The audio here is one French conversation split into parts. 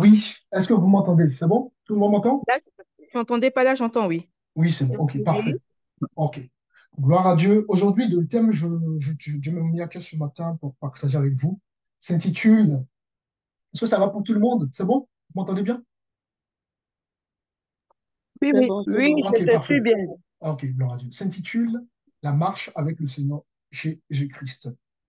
Oui, est-ce que vous m'entendez? C'est bon? Tout le monde m'entend? Là, je n'entendais pas, là, j'entends, oui. Oui, c'est bon. Donc, Ok, oui. parfait. Ok. Gloire à Dieu. Aujourd'hui, le thème, je me mis à cœur ce matin pour partager avec vous, s'intitule, est-ce que ça va pour tout le monde? C'est bon? Vous m'entendez bien? Oui, C'est oui, bon, c'est oui, bon. je Ok, te suis parfait. bien. Ok, gloire à Dieu. S'intitule La marche avec le Seigneur Jésus-Christ.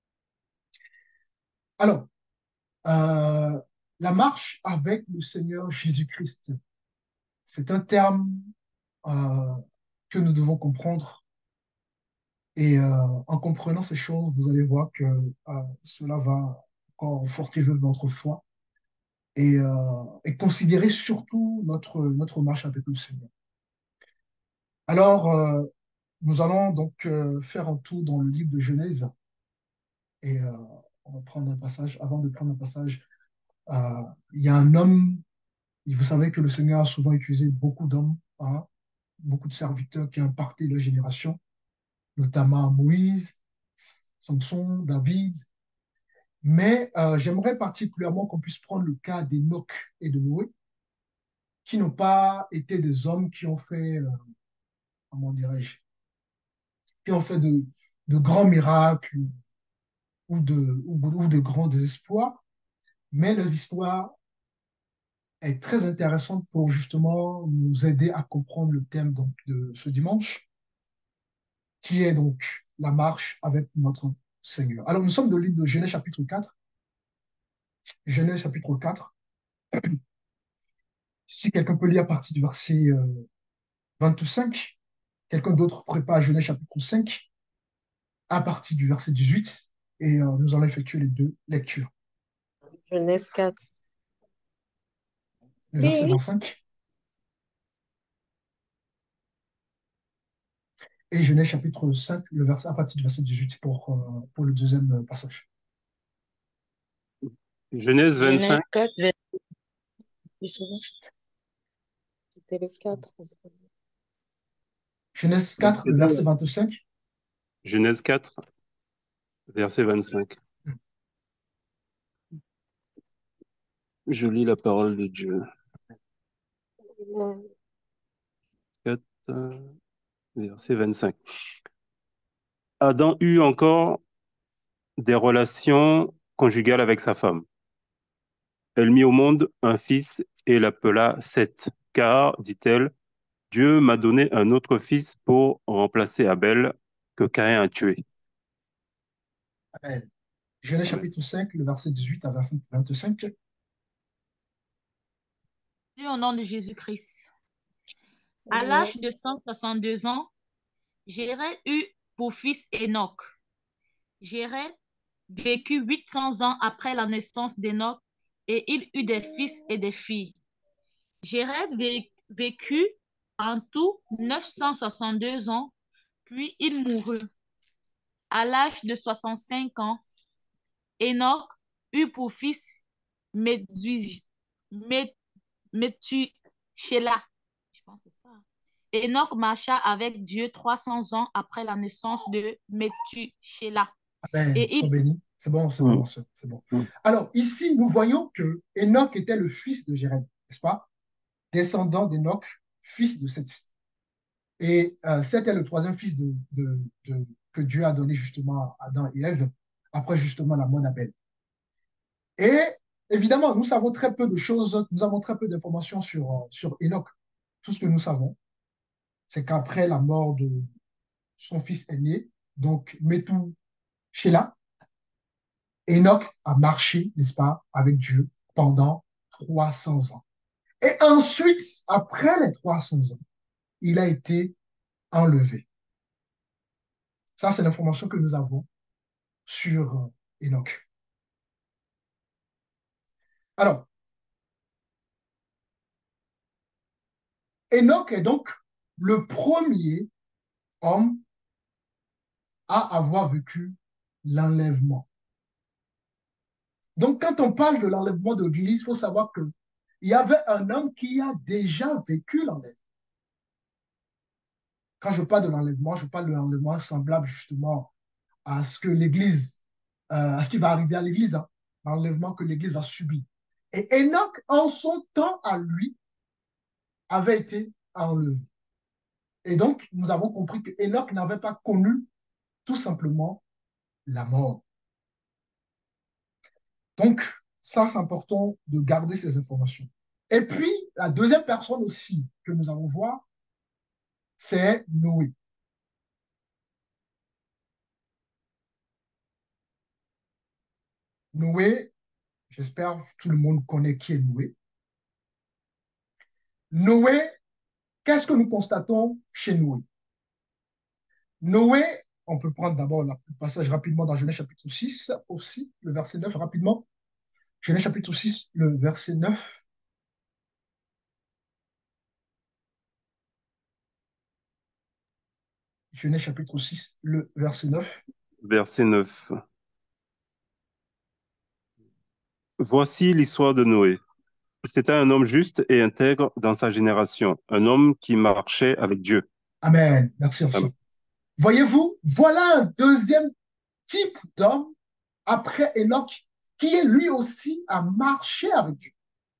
Alors, euh, la marche avec le Seigneur Jésus-Christ, c'est un terme euh, que nous devons comprendre. Et en comprenant ces choses, vous allez voir que cela va encore fortifier notre foi et considérer surtout notre marche avec le Seigneur. Alors, nous allons donc faire un tour dans le livre de Genèse et on va prendre un passage. Avant de prendre un passage, il y a un homme, et vous savez que le Seigneur a souvent utilisé beaucoup d'hommes, hein, beaucoup de serviteurs qui ont impacté leur génération, notamment Moïse, Samson, David. Mais j'aimerais particulièrement qu'on puisse prendre le cas d'Enoch et de Noé, qui n'ont pas été des hommes qui ont fait, comment dirais-je, qui ont fait de grands miracles ou de grands désespoirs, mais leur histoire est très intéressante pour justement nous aider à comprendre le thème donc, de ce dimanche, qui est donc la marche avec notre Seigneur. Alors nous sommes dans le livre de Genèse chapitre 4. Genèse chapitre 4. Si quelqu'un peut lire à partir du verset 25. Quelqu'un d'autre prépare Genèse chapitre 5 à partir du verset 18 et nous allons effectuer les deux lectures. Genèse 4. Le verset Oui. 25 et Genèse chapitre 5, le verset, à partir du verset 18 pour le deuxième passage. Genèse Genèse 25, 4, c'était le 4. Genèse 4, le verset 25. Genèse 4, verset 25. Je lis la parole de Dieu. 4, verset 25. Adam eut encore des relations conjugales avec sa femme. Elle mit au monde un fils et l'appela Seth, car, dit-elle, Dieu m'a donné un autre fils pour remplacer Abel que Caïn a tué. Amen. Genèse Amen. chapitre 5, le verset 18 à verset 25. Dieu au nom de Jésus-Christ. À l'âge de 162 ans, Jéred eut pour fils Enoch. Jéred vécut 800 ans après la naissance d'Enoch et il eut des fils et des filles. Jéred vécut en tout 962 ans, puis il mourut. À l'âge de 65 ans, Enoch eut pour fils Methuselah. Je pense que c'est ça. Enoch marcha avec Dieu 300 ans après la naissance de Methuselah. Amen. Et Sois il... béni. C'est bon, Mm, ma soeur, c'est bon. mm. Alors, ici, nous voyons que Enoch était le fils de Jéred, n'est-ce pas? Descendant d'Enoch, fils de Seth. Et c'était le troisième fils que Dieu a donné justement à Adam et Ève, après justement la mort d'Abel. Et évidemment, nous savons très peu de choses, nous avons très peu d'informations sur Enoch. Tout ce que nous savons, c'est qu'après la mort de son fils aîné, donc Methuselah, Enoch a marché, n'est-ce pas, avec Dieu pendant 300 ans. Et ensuite, après les 300 ans, il a été enlevé. Ça, c'est l'information que nous avons sur Enoch. Alors, Enoch est donc le premier homme à avoir vécu l'enlèvement. Donc, quand on parle de l'enlèvement de l'Église, il faut savoir qu'il y avait un homme qui a déjà vécu l'enlèvement. Quand je parle de l'enlèvement, je parle de l'enlèvement semblable justement à ce que l'Église, à ce qui va arriver à l'Église, hein, l'enlèvement que l'Église va subir. Et Enoch, en son temps à lui, avait été enlevé. Et donc, nous avons compris que Enoch n'avait pas connu tout simplement la mort. Donc, ça, c'est important de garder ces informations. Et puis, la deuxième personne aussi que nous allons voir, c'est Noé. Noé, j'espère que tout le monde connaît qui est Noé. Noé, qu'est-ce que nous constatons chez Noé? Noé, on peut prendre d'abord le passage rapidement dans Genèse chapitre 6, aussi, le verset 9 rapidement. Genèse chapitre 6, le verset 9. Genèse chapitre 6, le verset 9. Verset 9. Voici l'histoire de Noé. C'était un homme juste et intègre dans sa génération, un homme qui marchait avec Dieu. Amen. Merci, Amen. Ancien. Voyez-vous, voilà un deuxième type d'homme après Enoch qui est lui aussi à marcher avec Dieu.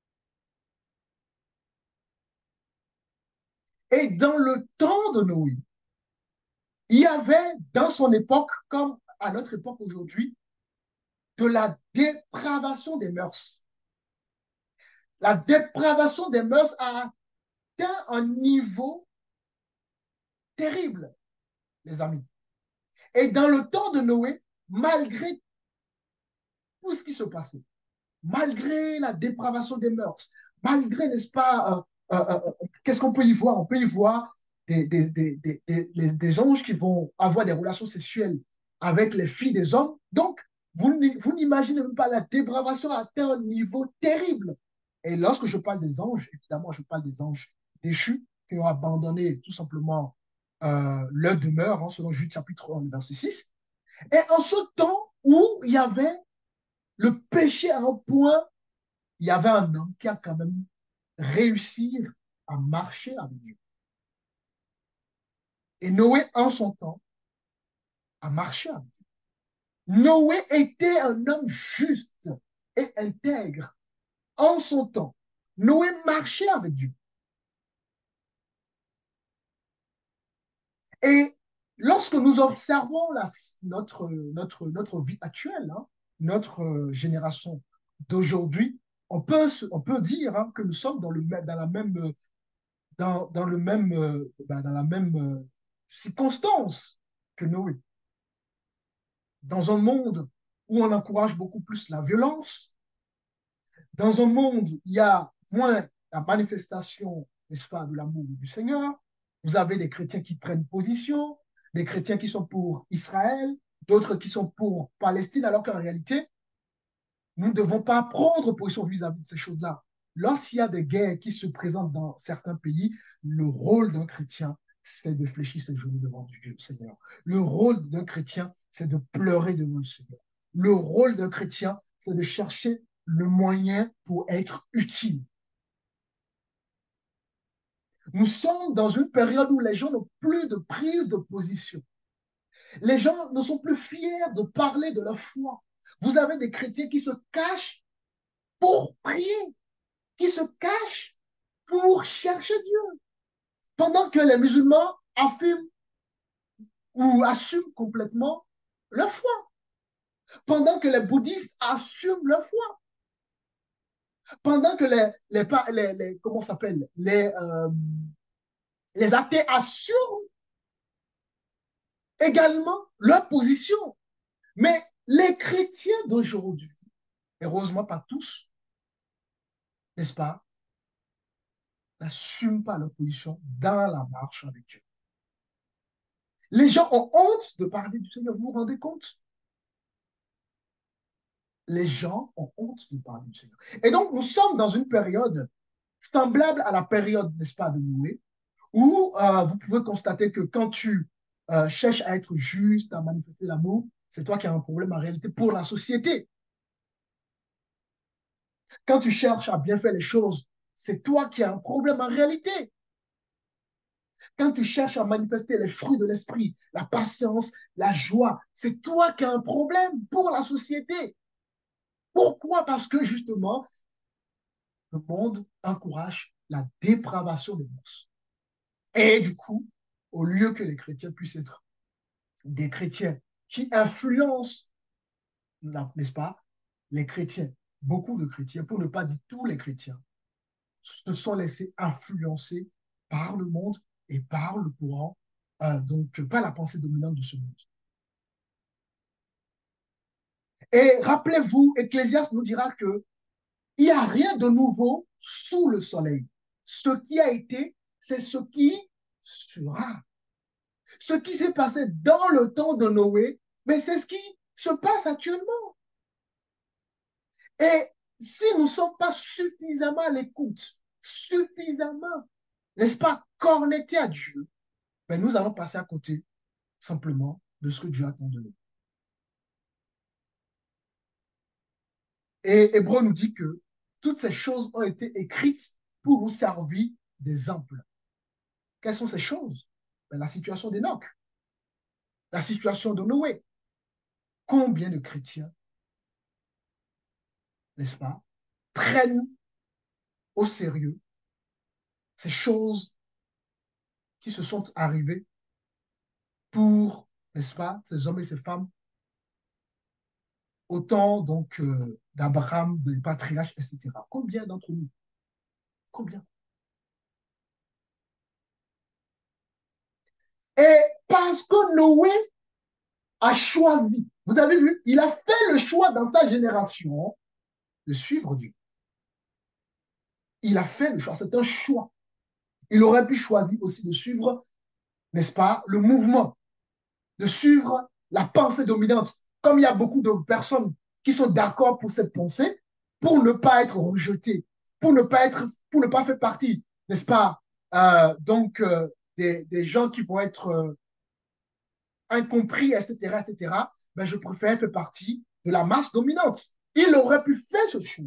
Et dans le temps de Noé, il y avait dans son époque, comme à notre époque aujourd'hui, de la dépravation des mœurs. La dépravation des mœurs a atteint un niveau terrible, les amis. Et dans le temps de Noé, malgré tout ce qui se passait, malgré la dépravation des mœurs, malgré, n'est-ce pas, qu'est-ce qu'on peut y voir? On peut y voir des anges qui vont avoir des relations sexuelles avec les filles des hommes. Donc, vous n'imaginez même pas, la dépravation a atteint un niveau terrible. Et lorsque je parle des anges, évidemment, je parle des anges déchus qui ont abandonné tout simplement leur demeure, hein, selon Jude chapitre 1, verset 6. Et en ce temps où il y avait le péché à un point, il y avait un homme qui a quand même réussi à marcher avec Dieu. Et Noé, en son temps, a marché avec Dieu. Noé était un homme juste et intègre en son temps. Noé marchait avec Dieu. Et lorsque nous observons notre vie actuelle, hein, notre génération d'aujourd'hui, on peut dire hein, que nous sommes dans la même circonstance que Noé. Dans un monde où on encourage beaucoup plus la violence, dans un monde où il y a moins la manifestation, n'est-ce pas, de l'amour du Seigneur, vous avez des chrétiens qui prennent position, des chrétiens qui sont pour Israël, d'autres qui sont pour Palestine, alors qu'en réalité, nous ne devons pas prendre position vis-à-vis de ces choses-là. Lorsqu'il y a des guerres qui se présentent dans certains pays, le rôle d'un chrétien, c'est de fléchir ses genoux devant Dieu, Seigneur. Le rôle d'un chrétien, c'est de pleurer devant le Seigneur. Le rôle d'un chrétien, c'est de chercher le moyen pour être utile. Nous sommes dans une période où les gens n'ont plus de prise de position. Les gens ne sont plus fiers de parler de leur foi. Vous avez des chrétiens qui se cachent pour prier, qui se cachent pour chercher Dieu. Pendant que les musulmans affirment ou assument complètement leur foi. Pendant que les bouddhistes assument leur foi. Pendant que comment s'appelle, les athées assurent également leur position. Mais les chrétiens d'aujourd'hui, heureusement pas tous, n'est-ce pas, n'assument pas leur position dans la marche avec Dieu. Les gens ont honte de parler du Seigneur, vous vous rendez compte? Les gens ont honte de parler du Seigneur. Et donc, nous sommes dans une période semblable à la période, n'est-ce pas, de Noé, où vous pouvez constater que quand tu cherches à être juste, à manifester l'amour, c'est toi qui as un problème en réalité pour la société. Quand tu cherches à bien faire les choses, c'est toi qui as un problème en réalité. Quand tu cherches à manifester les fruits de l'esprit, la patience, la joie, c'est toi qui as un problème pour la société. Pourquoi? Parce que justement, le monde encourage la dépravation des mœurs. Et du coup, au lieu que les chrétiens puissent être des chrétiens qui influencent, n'est-ce pas, les chrétiens, beaucoup de chrétiens, pour ne pas dire tous les chrétiens, se sont laissés influencer par le monde et par le courant, donc par la pensée dominante de ce monde. Et rappelez-vous, Ecclésiaste nous dira que il n'y a rien de nouveau sous le soleil. Ce qui a été, c'est ce qui sera. Ce qui s'est passé dans le temps de Noé, mais c'est ce qui se passe actuellement. Et si nous ne sommes pas suffisamment à l'écoute, suffisamment, n'est-ce pas, connectés à Dieu, ben nous allons passer à côté simplement de ce que Dieu attend de nous. Et Hébreu nous dit que toutes ces choses ont été écrites pour nous servir d'exemple. Quelles sont ces choses? Ben, la situation d'Enoch, la situation de Noé. Combien de chrétiens, n'est-ce pas, prennent au sérieux ces choses qui se sont arrivées pour, n'est-ce pas, ces hommes et ces femmes, au temps donc d'Abraham, des patriarches, etc. Combien d'entre nous? Combien? Et parce que Noé a choisi, vous avez vu, il a fait le choix dans sa génération de suivre Dieu. Il a fait le choix, c'est un choix. Il aurait pu choisir aussi de suivre, n'est-ce pas, le mouvement, de suivre la pensée dominante. Comme il y a beaucoup de personnes qui sont d'accord pour cette pensée, pour ne pas être rejetés, pour ne pas faire partie, n'est-ce pas, des gens qui vont être incompris, etc., etc., ben, je préfère faire partie de la masse dominante. Il aurait pu faire ce choix.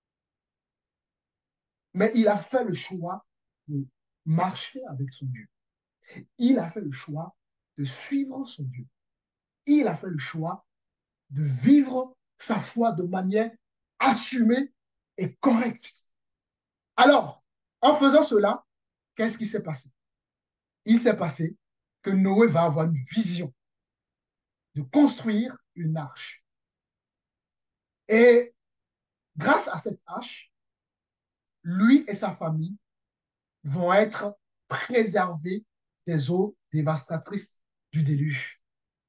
Mais il a fait le choix de marcher avec son Dieu. Il a fait le choix de suivre son Dieu. Il a fait le choix de vivre sa foi de manière assumée et correcte. Alors, en faisant cela, qu'est-ce qui s'est passé? Il s'est passé que Noé va avoir une vision de construire une arche. Et grâce à cette arche, lui et sa famille vont être préservés des eaux dévastatrices du déluge.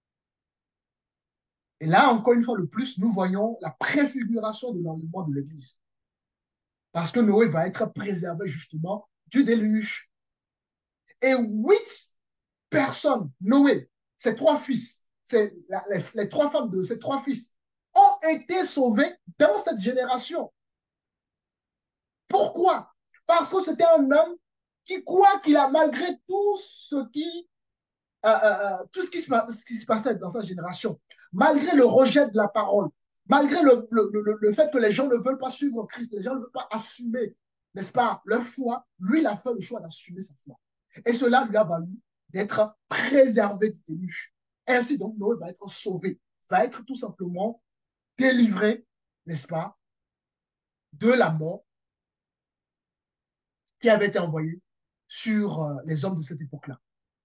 Et là, encore une fois de plus, nous voyons la préfiguration de l'enlèvement de l'Église. Parce que Noé va être préservé justement du déluge. Et 8 personnes, Noé, ses 3 fils, les 3 femmes de ses 3 fils, ont été sauvés dans cette génération. Pourquoi? Parce que c'était un homme qui, quoi qu'il a, malgré tout ce qui se passait dans sa génération, malgré le rejet de la parole, malgré le fait que les gens ne veulent pas suivre Christ, les gens ne veulent pas assumer, n'est-ce pas, leur foi, lui, il a fait le choix d'assumer sa foi. Et cela lui a valu d'être préservé du déluge. Ainsi donc, Noé va être sauvé, va être tout simplement délivré, n'est-ce pas, de la mort qui avait été envoyée sur les hommes de cette époque-là.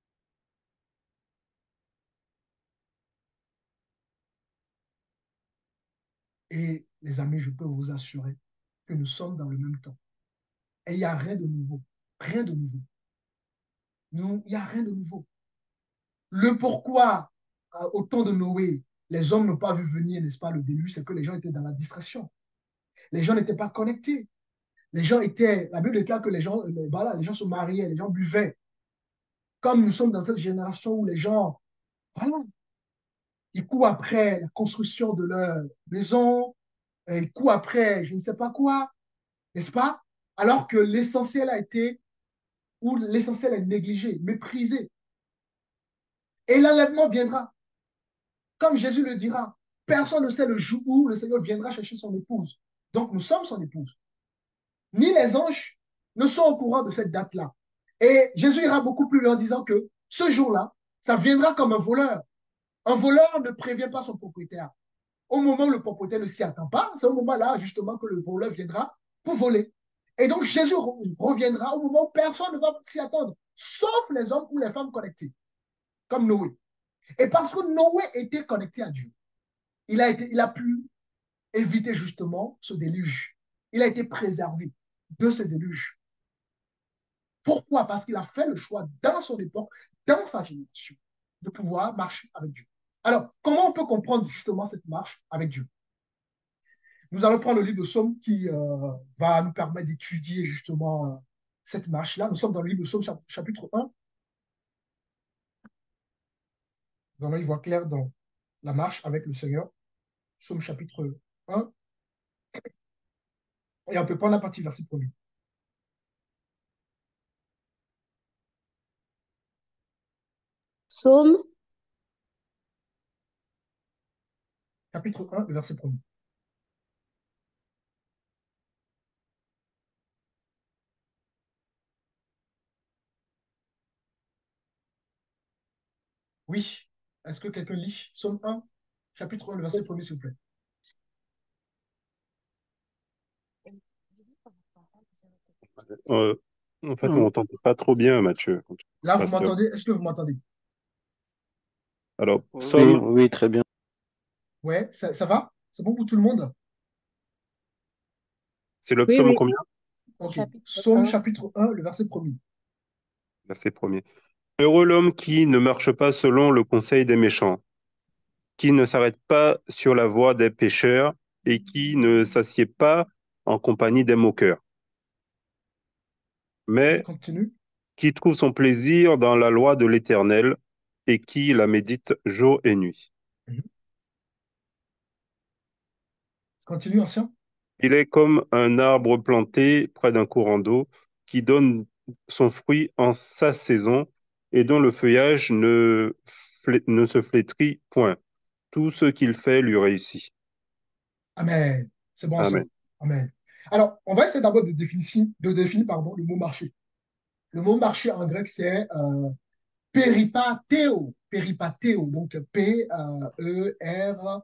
Et les amis, je peux vous assurer que nous sommes dans le même temps. Et il n'y a rien de nouveau. Rien de nouveau. Il n'y a rien de nouveau. Le pourquoi, au temps de Noé, les hommes n'ont pas vu venir, n'est-ce pas, le déluge, c'est que les gens étaient dans la distraction. Les gens n'étaient pas connectés. Les gens étaient, la Bible déclare que voilà, les gens se mariaient, les gens buvaient. Comme nous sommes dans cette génération où les gens, voilà, ils courent après la construction de leur maison, ils courent après je ne sais pas quoi, n'est-ce pas? Alors que l'essentiel a été, ou l'essentiel est négligé, méprisé. Et l'enlèvement viendra. Comme Jésus le dira, personne ne sait le jour où le Seigneur viendra chercher son épouse. Donc nous sommes son épouse. Ni les anges ne sont au courant de cette date-là. Et Jésus ira beaucoup plus loin en disant que ce jour-là, ça viendra comme un voleur. Un voleur ne prévient pas son propriétaire. Au moment où le propriétaire ne s'y attend pas, c'est au moment-là justement que le voleur viendra pour voler. Et donc, Jésus reviendra au moment où personne ne va s'y attendre, sauf les hommes ou les femmes connectés, comme Noé. Et parce que Noé était connecté à Dieu, il a pu éviter justement ce déluge. Il a été préservé de ce déluge. Pourquoi? Parce qu'il a fait le choix dans son époque, dans sa génération, de pouvoir marcher avec Dieu. Alors, comment on peut comprendre justement cette marche avec Dieu? Nous allons prendre le livre de Psaume qui va nous permettre d'étudier justement cette marche-là. Nous sommes dans le livre de Psaume chapitre 1. Nous allons y voir clair dans la marche avec le Seigneur. Psaume chapitre 1. Et on peut prendre la partie verset 1er. Psaume, Chapitre 1, le verset 1er. Oui. Est-ce que quelqu'un lit Psaume 1, chapitre 1, le verset 1er, s'il vous plaît? Euh, en fait, on n'entendait pas trop bien, Mathieu. Là, vous Pasteur. m'entendez? Est-ce que vous m'entendez? Alors, Oui, Psaume, oui, très bien. Ouais, ça va? C'est bon pour tout le monde? c'est le oui, psaume oui, combien? Ok. chapitre Psaume 1. chapitre 1, le verset 1er. Verset premier. Heureux l'homme qui ne marche pas selon le conseil des méchants, qui ne s'arrête pas sur la voie des pécheurs et qui ne s'assied pas en compagnie des moqueurs, Ok, mais continue. qui trouve son plaisir dans la loi de l'Éternel et qui la médite jour et nuit. Mhm. Continue, ancien. Il est comme un arbre planté près d'un courant d'eau qui donne son fruit en sa saison et dont le feuillage ne se flétrit point. Tout ce qu'il fait lui réussit. Amen. C'est bon, ancien. Amen. Amen. Alors, on va essayer d'abord de définir pardon, le mot marché. Le mot marché en grec, c'est péripathéo. Péripathéo. Donc, P-E-R,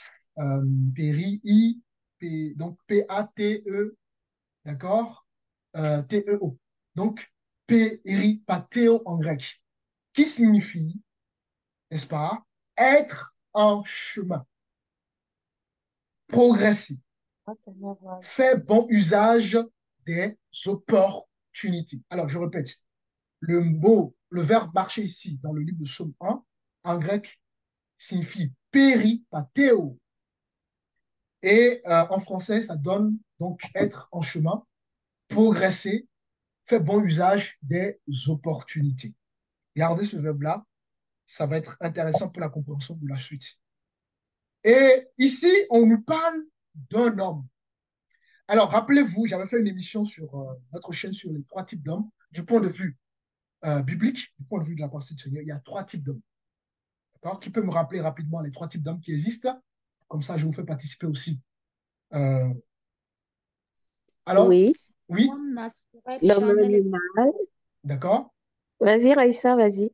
péri, donc P-A-T-E, d'accord? T-E-O. Donc, péripathéo en grec, qui signifie, n'est-ce pas, être en chemin, progresser, faire bon usage des opportunités. Alors, je répète, le verbe marcher ici, dans le livre de Psaume 1, en grec, signifie péripathéo. Et en français, ça donne donc être en chemin, progresser, faire bon usage des opportunités. Regardez ce verbe-là, ça va être intéressant pour la compréhension de la suite. Et ici, on nous parle d'un homme. Alors, rappelez-vous, j'avais fait une émission sur notre chaîne sur les trois types d'hommes, du point de vue biblique, du point de vue de la pensée du Seigneur. Il y a trois types d'hommes. D'accord? Qui peut me rappeler rapidement les trois types d'hommes qui existent? Comme ça, je vous fais participer aussi. Euh, alors, Oui, oui, L'homme naturel, l'homme charnel et... animal. d'accord? Vas-y, Raïssa, vas-y.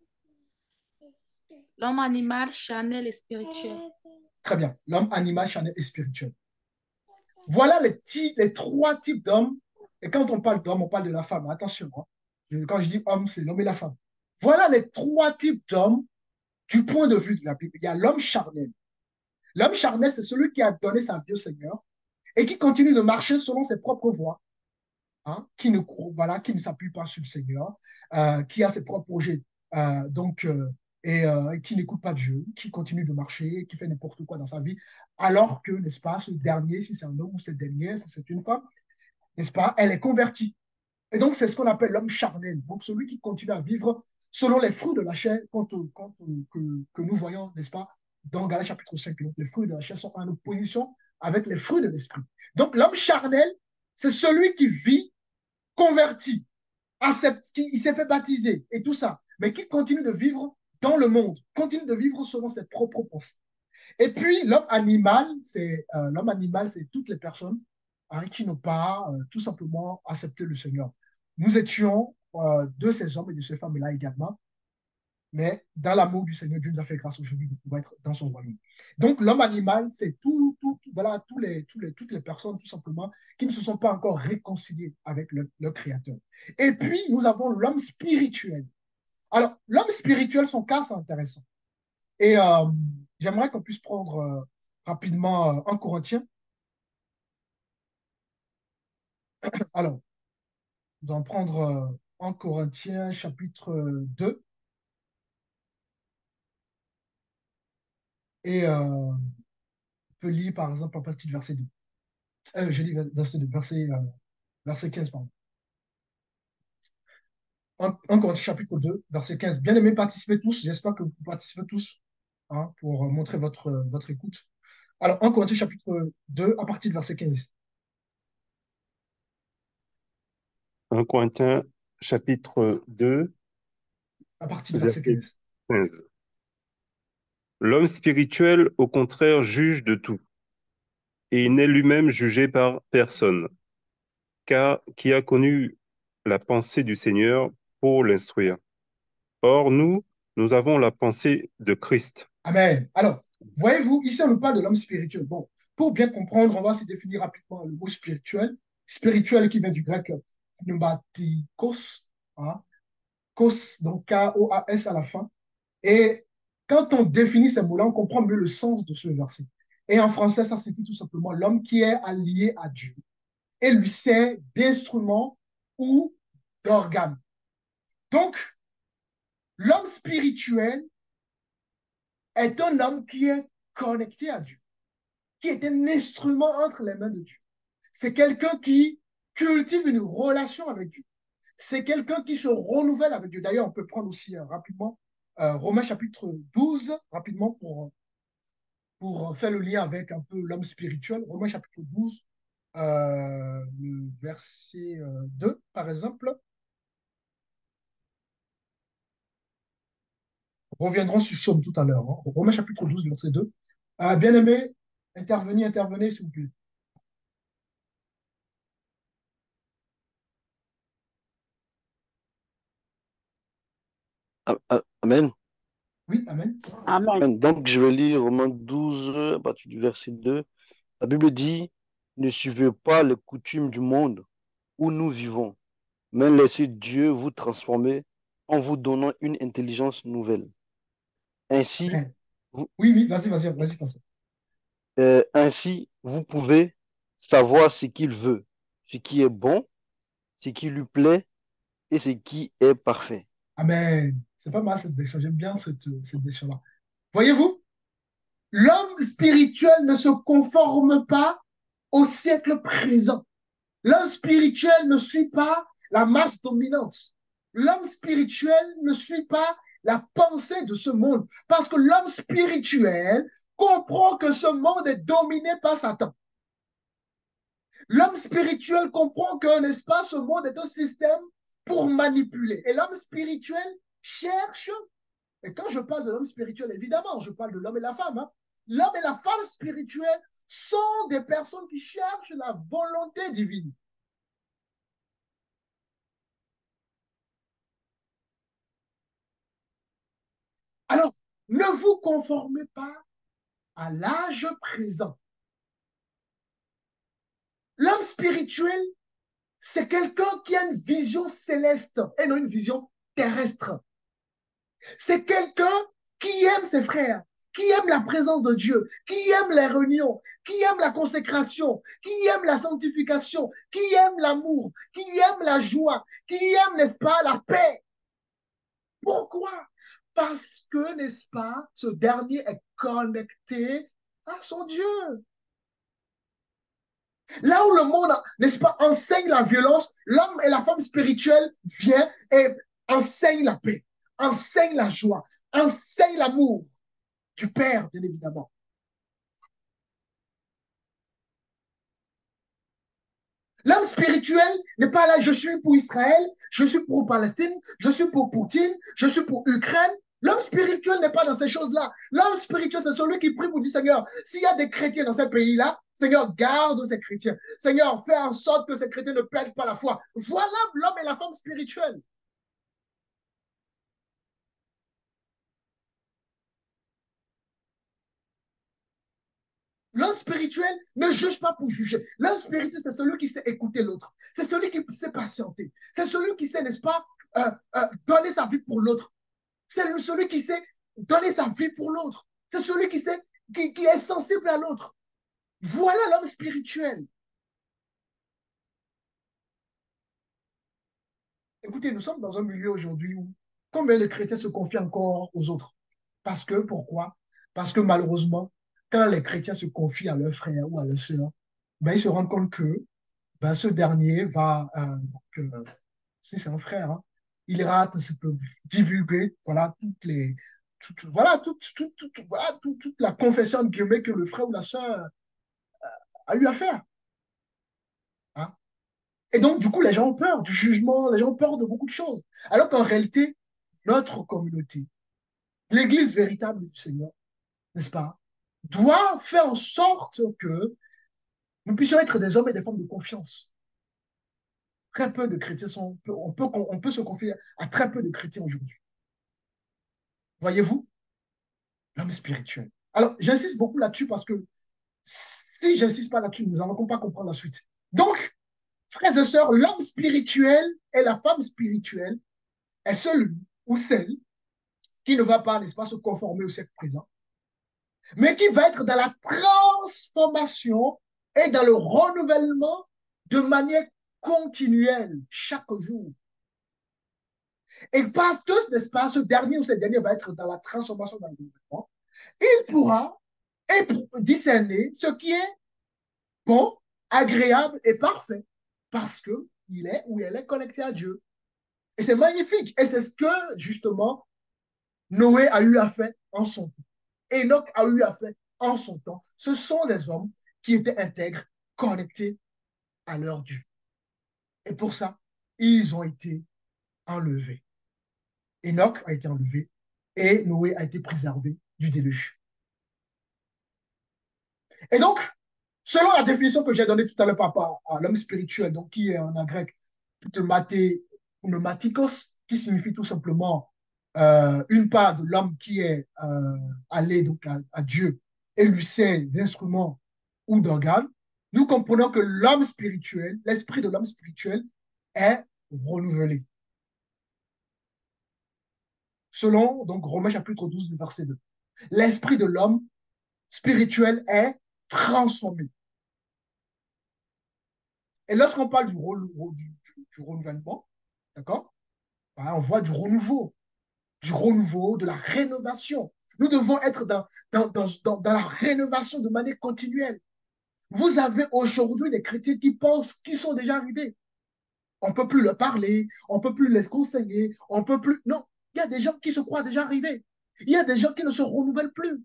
L'homme animal, charnel et spirituel. Très bien. L'homme, animal, charnel et spirituel. Voilà les trois types d'hommes. Et quand on parle d'homme, on parle de la femme. Attention, hein. Quand je dis homme, c'est l'homme et la femme. Voilà les trois types d'hommes du point de vue de la Bible. Il y a l'homme charnel. L'homme charnel, c'est celui qui a donné sa vie au Seigneur et qui continue de marcher selon ses propres voies, hein, qui ne s'appuie pas sur le Seigneur, qui a ses propres projets, donc, et qui n'écoute pas Dieu, qui continue de marcher, qui fait n'importe quoi dans sa vie, alors que, n'est-ce pas, ce dernier, si c'est un homme ou cette dernière, si c'est une femme, n'est-ce pas, elle est convertie. Et donc, c'est ce qu'on appelle l'homme charnel, donc celui qui continue à vivre selon les fruits de la chair que nous voyons, n'est-ce pas, dans Galates chapitre 5. Donc, les fruits de la chair sont en opposition avec les fruits de l'esprit. Donc, l'homme charnel, c'est celui qui vit converti, accepte, qui s'est fait baptiser et tout ça, mais qui continue de vivre dans le monde, continue de vivre selon ses propres pensées. Et puis, l'homme animal, c'est toutes les personnes, hein, qui n'ont pas tout simplement accepté le Seigneur. Nous étions de ces hommes et de ces femmes-là également. mais dans l'amour du Seigneur, Dieu nous a fait grâce aujourd'hui de pouvoir être dans son royaume. Donc, l'homme animal, c'est voilà, toutes les personnes, tout simplement, qui ne se sont pas encore réconciliées avec leur Créateur. Et puis, nous avons l'homme spirituel. Alors, l'homme spirituel, son cas, c'est intéressant. Et j'aimerais qu'on puisse prendre rapidement 1 Corinthiens. Alors, nous allons prendre 1 Corinthiens, chapitre 2. Et on peut lire, par exemple, à partir du verset 2. J'ai dit verset 2, verset 15, pardon. 1 Corinthiens, chapitre 2, verset 15. Bien-aimés, participez tous. J'espère que vous participez tous hein, pour montrer votre écoute. Alors, 1 Corinthiens, chapitre 2, à partir du verset 15. 1 Corinthiens, chapitre 2, À partir du verset verset 15. 15. L'homme spirituel, au contraire, juge de tout, et il n'est lui-même jugé par personne, car qui a connu la pensée du Seigneur pour l'instruire. Or, nous avons la pensée de Christ. Amen. Alors, voyez-vous, ici, on nous parle de l'homme spirituel. Bon, pour bien comprendre, on va se définir rapidement le mot spirituel. Spirituel qui vient du grec pneumatikos, hein, kos, donc K-O-A-S à la fin. Et quand on définit ces mots-là, on comprend mieux le sens de ce verset. Et en français, ça signifie tout simplement l'homme qui est allié à Dieu et lui sert d'instrument ou d'organe. Donc, l'homme spirituel est un homme qui est connecté à Dieu, qui est un instrument entre les mains de Dieu. C'est quelqu'un qui cultive une relation avec Dieu. C'est quelqu'un qui se renouvelle avec Dieu. D'ailleurs, on peut prendre aussi rapidement Romains chapitre 12, rapidement pour faire le lien avec un peu l'homme spirituel. Romains chapitre 12, le verset 2, par exemple. Reviendrons sur Somme tout à l'heure. Hein. Romains chapitre 12, verset 2. Bien-aimés, intervenez, s'il vous plaît. Amen. Oui, Amen. Amen. Donc, je vais lire Romains 12, à partir du verset 2. La Bible dit, ne suivez pas les coutumes du monde où nous vivons, mais laissez Dieu vous transformer en vous donnant une intelligence nouvelle. Ainsi, Amen. vous, Oui, oui, vas-y, François. ainsi, vous pouvez savoir ce qu'il veut, ce qui est bon, ce qui lui plaît et ce qui est parfait. Amen. C'est pas mal cette décharge. J'aime bien cette décharge-là. Voyez-vous, l'homme spirituel ne se conforme pas au siècle présent. L'homme spirituel ne suit pas la masse dominante. L'homme spirituel ne suit pas la pensée de ce monde. Parce que l'homme spirituel comprend que ce monde est dominé par Satan. L'homme spirituel comprend que, n'est-ce pas, ce monde est un système pour manipuler. Et l'homme spirituel cherche, et quand je parle de l'homme spirituel, évidemment, je parle de l'homme et la femme. Hein. L'homme et la femme spirituelle sont des personnes qui cherchent la volonté divine. Alors, ne vous conformez pas à l'âge présent. L'homme spirituel, c'est quelqu'un qui a une vision céleste et non une vision terrestre. C'est quelqu'un qui aime ses frères, qui aime la présence de Dieu, qui aime les réunions, qui aime la consécration, qui aime la sanctification, qui aime l'amour, qui aime la joie, qui aime, n'est-ce pas, la paix. Pourquoi? Parce que, n'est-ce pas, ce dernier est connecté à son Dieu. Là où le monde, n'est-ce pas, enseigne la violence, l'homme et la femme spirituelle viennent et enseignent la paix, enseignent la joie, enseignent l'amour du Père, bien évidemment. L'homme spirituel n'est pas là, je suis pour Israël, je suis pour Palestine, je suis pour Poutine, je suis pour Ukraine. L'homme spirituel n'est pas dans ces choses-là. L'homme spirituel, c'est celui qui prie pour dire, Seigneur, s'il y a des chrétiens dans ces pays-là, Seigneur, garde ces chrétiens. Seigneur, fais en sorte que ces chrétiens ne perdent pas la foi. Voilà l'homme et la femme spirituelle. L'homme spirituel ne juge pas pour juger. L'homme spirituel, c'est celui qui sait écouter l'autre. C'est celui qui sait patienter. C'est celui qui sait, n'est-ce pas, donner sa vie pour l'autre. C'est celui qui sait donner sa vie pour l'autre. C'est celui qui sait, qui est sensible à l'autre. Voilà l'homme spirituel. Écoutez, nous sommes dans un milieu aujourd'hui où combien de chrétiens se confient encore aux autres? Parce que, pourquoi? Parce que malheureusement, quand les chrétiens se confient à leur frère ou à leur sœur, ben, ils se rendent compte que ben, ce dernier va, si c'est un frère, hein, il ira divulguer voilà, toute la confession de guillemets que le frère ou la sœur a eu à faire. Hein. Et donc, du coup, les gens ont peur du jugement, les gens ont peur de beaucoup de choses. Alors qu'en réalité, notre communauté, l'Église véritable du Seigneur, n'est-ce pas, doit faire en sorte que nous puissions être des hommes et des femmes de confiance. Très peu de chrétiens sont, on peut se confier à très peu de chrétiens aujourd'hui. Voyez-vous, l'homme spirituel. Alors, j'insiste beaucoup là-dessus parce que si j'insiste pas là-dessus, nous n'allons pas comprendre la suite. Donc, frères et sœurs, l'homme spirituel et la femme spirituelle est celui ou celle qui ne va pas, n'est-ce pas, se conformer au siècle présent, mais qui va être dans la transformation et dans le renouvellement de manière continuelle chaque jour. Et parce que, n'est-ce pas, ce dernier ou cette dernière va être dans la transformation, dans le renouvellement, il pourra discerner ce qui est bon, agréable et parfait parce qu'il est ou elle est connecté à Dieu. Et c'est magnifique. Et c'est ce que, justement, Noé a eu à faire en son temps. Enoch a eu à faire en son temps. Ce sont des hommes qui étaient intègres, connectés à leur Dieu. Et pour ça, ils ont été enlevés. Enoch a été enlevé et Noé a été préservé du déluge. Et donc, selon la définition que j'ai donnée tout à l'heure par rapport à l'homme spirituel, donc qui est en grec pneumatikos, qui signifie tout simplement une part de l'homme qui est allé donc à Dieu et lui ses instruments ou d'organes, nous comprenons que l'homme spirituel, l'esprit de l'homme spirituel est renouvelé. Selon donc Romains chapitre 12, verset 2. L'esprit de l'homme spirituel est transformé. Et lorsqu'on parle du renouvellement, d'accord, on voit du renouveau, de la rénovation. Nous devons être dans la rénovation de manière continuelle. Vous avez aujourd'hui des chrétiens qui pensent qu'ils sont déjà arrivés. On ne peut plus leur parler, on ne peut plus les conseiller, on ne peut plus... Non, il y a des gens qui se croient déjà arrivés. Il y a des gens qui ne se renouvellent plus.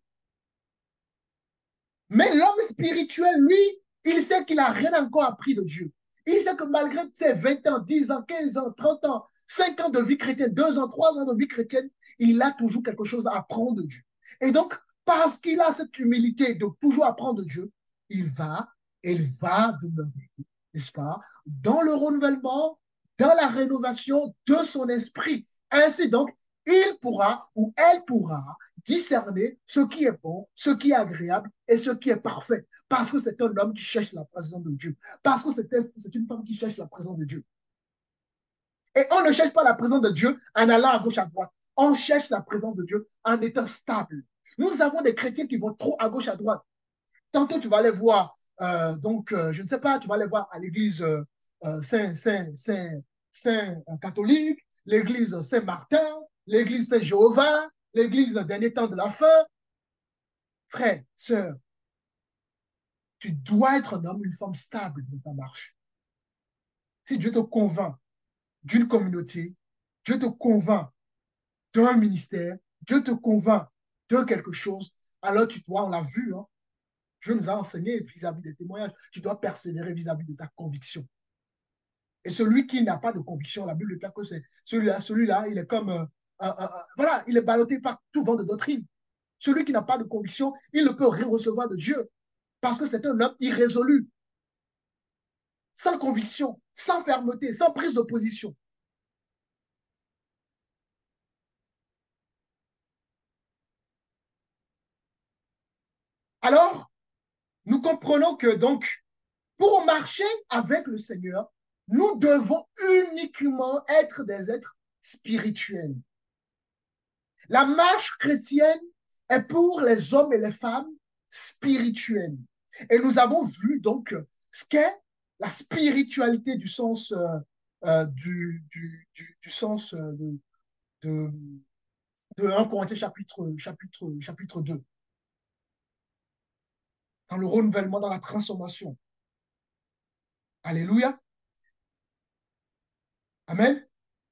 Mais l'homme spirituel, lui, il sait qu'il n'a rien encore appris de Dieu. Il sait que malgré ses 20 ans, 10 ans, 15 ans, 30 ans, 5 ans de vie chrétienne, 2 ans, 3 ans de vie chrétienne, il a toujours quelque chose à apprendre de Dieu. Et donc, parce qu'il a cette humilité de toujours apprendre de Dieu, il va demeurer, n'est-ce pas, dans le renouvellement, dans la rénovation de son esprit. Ainsi donc, il pourra ou elle pourra discerner ce qui est bon, ce qui est agréable et ce qui est parfait. Parce que c'est un homme qui cherche la présence de Dieu. Parce que c'est une femme qui cherche la présence de Dieu. Et on ne cherche pas la présence de Dieu en allant à gauche, à droite. On cherche la présence de Dieu en étant stable. Nous avons des chrétiens qui vont trop à gauche, à droite. Tantôt, tu vas les voir, je ne sais pas, tu vas les voir à l'église Saint-Catholique, l'église Saint-Martin, l'église Saint-Jéhovah, l'église dernier temps de la fin. Frère, sœur, tu dois être un homme, une femme stable dans ta marche. Si Dieu te convainc d'une communauté, Dieu te convainc d'un ministère, Dieu te convainc de quelque chose, alors tu dois, on l'a vu, hein, Dieu nous a enseigné vis-à-vis des témoignages, tu dois persévérer vis-à-vis de ta conviction. Et celui qui n'a pas de conviction, la Bible dit que c'est celui-là, il est comme, voilà, il est ballotté par tout vent de doctrine. Celui qui n'a pas de conviction, il ne peut rien recevoir de Dieu parce que c'est un homme irrésolu, sans conviction, sans fermeté, sans prise de position. Alors, nous comprenons que donc, pour marcher avec le Seigneur, nous devons uniquement être des êtres spirituels. La marche chrétienne est pour les hommes et les femmes spirituels. Et nous avons vu donc ce qu'est la spiritualité du sens, du sens de, de 1 Corinthiens chapitre 2, dans le renouvellement, dans la transformation. Alléluia. Amen.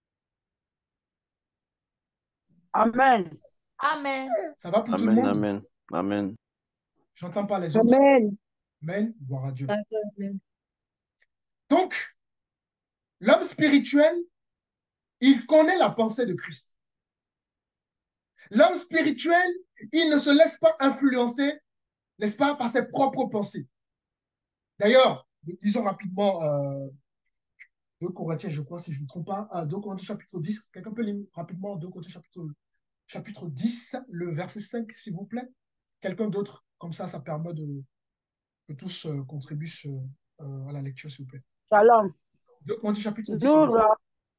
Amen. Amen. Ça va pour tout le monde? Amen. Amen. J'entends pas les autres. Amen. Amen. Gloire à Dieu. Amen. Donc, l'homme spirituel, il connaît la pensée de Christ. L'homme spirituel, il ne se laisse pas influencer, n'est-ce pas, par ses propres pensées. D'ailleurs, disons rapidement 2 Corinthiens, je crois, si je ne me trompe pas, 2 Corinthiens chapitre 10. Quelqu'un peut lire rapidement 2 Corinthiens chapitre 10, le verset 5, s'il vous plaît. Quelqu'un d'autre, comme ça permet que tous contribuent à la lecture, s'il vous plaît. Shalom. 2 Corinthiens chapitre 10, Nous, verset...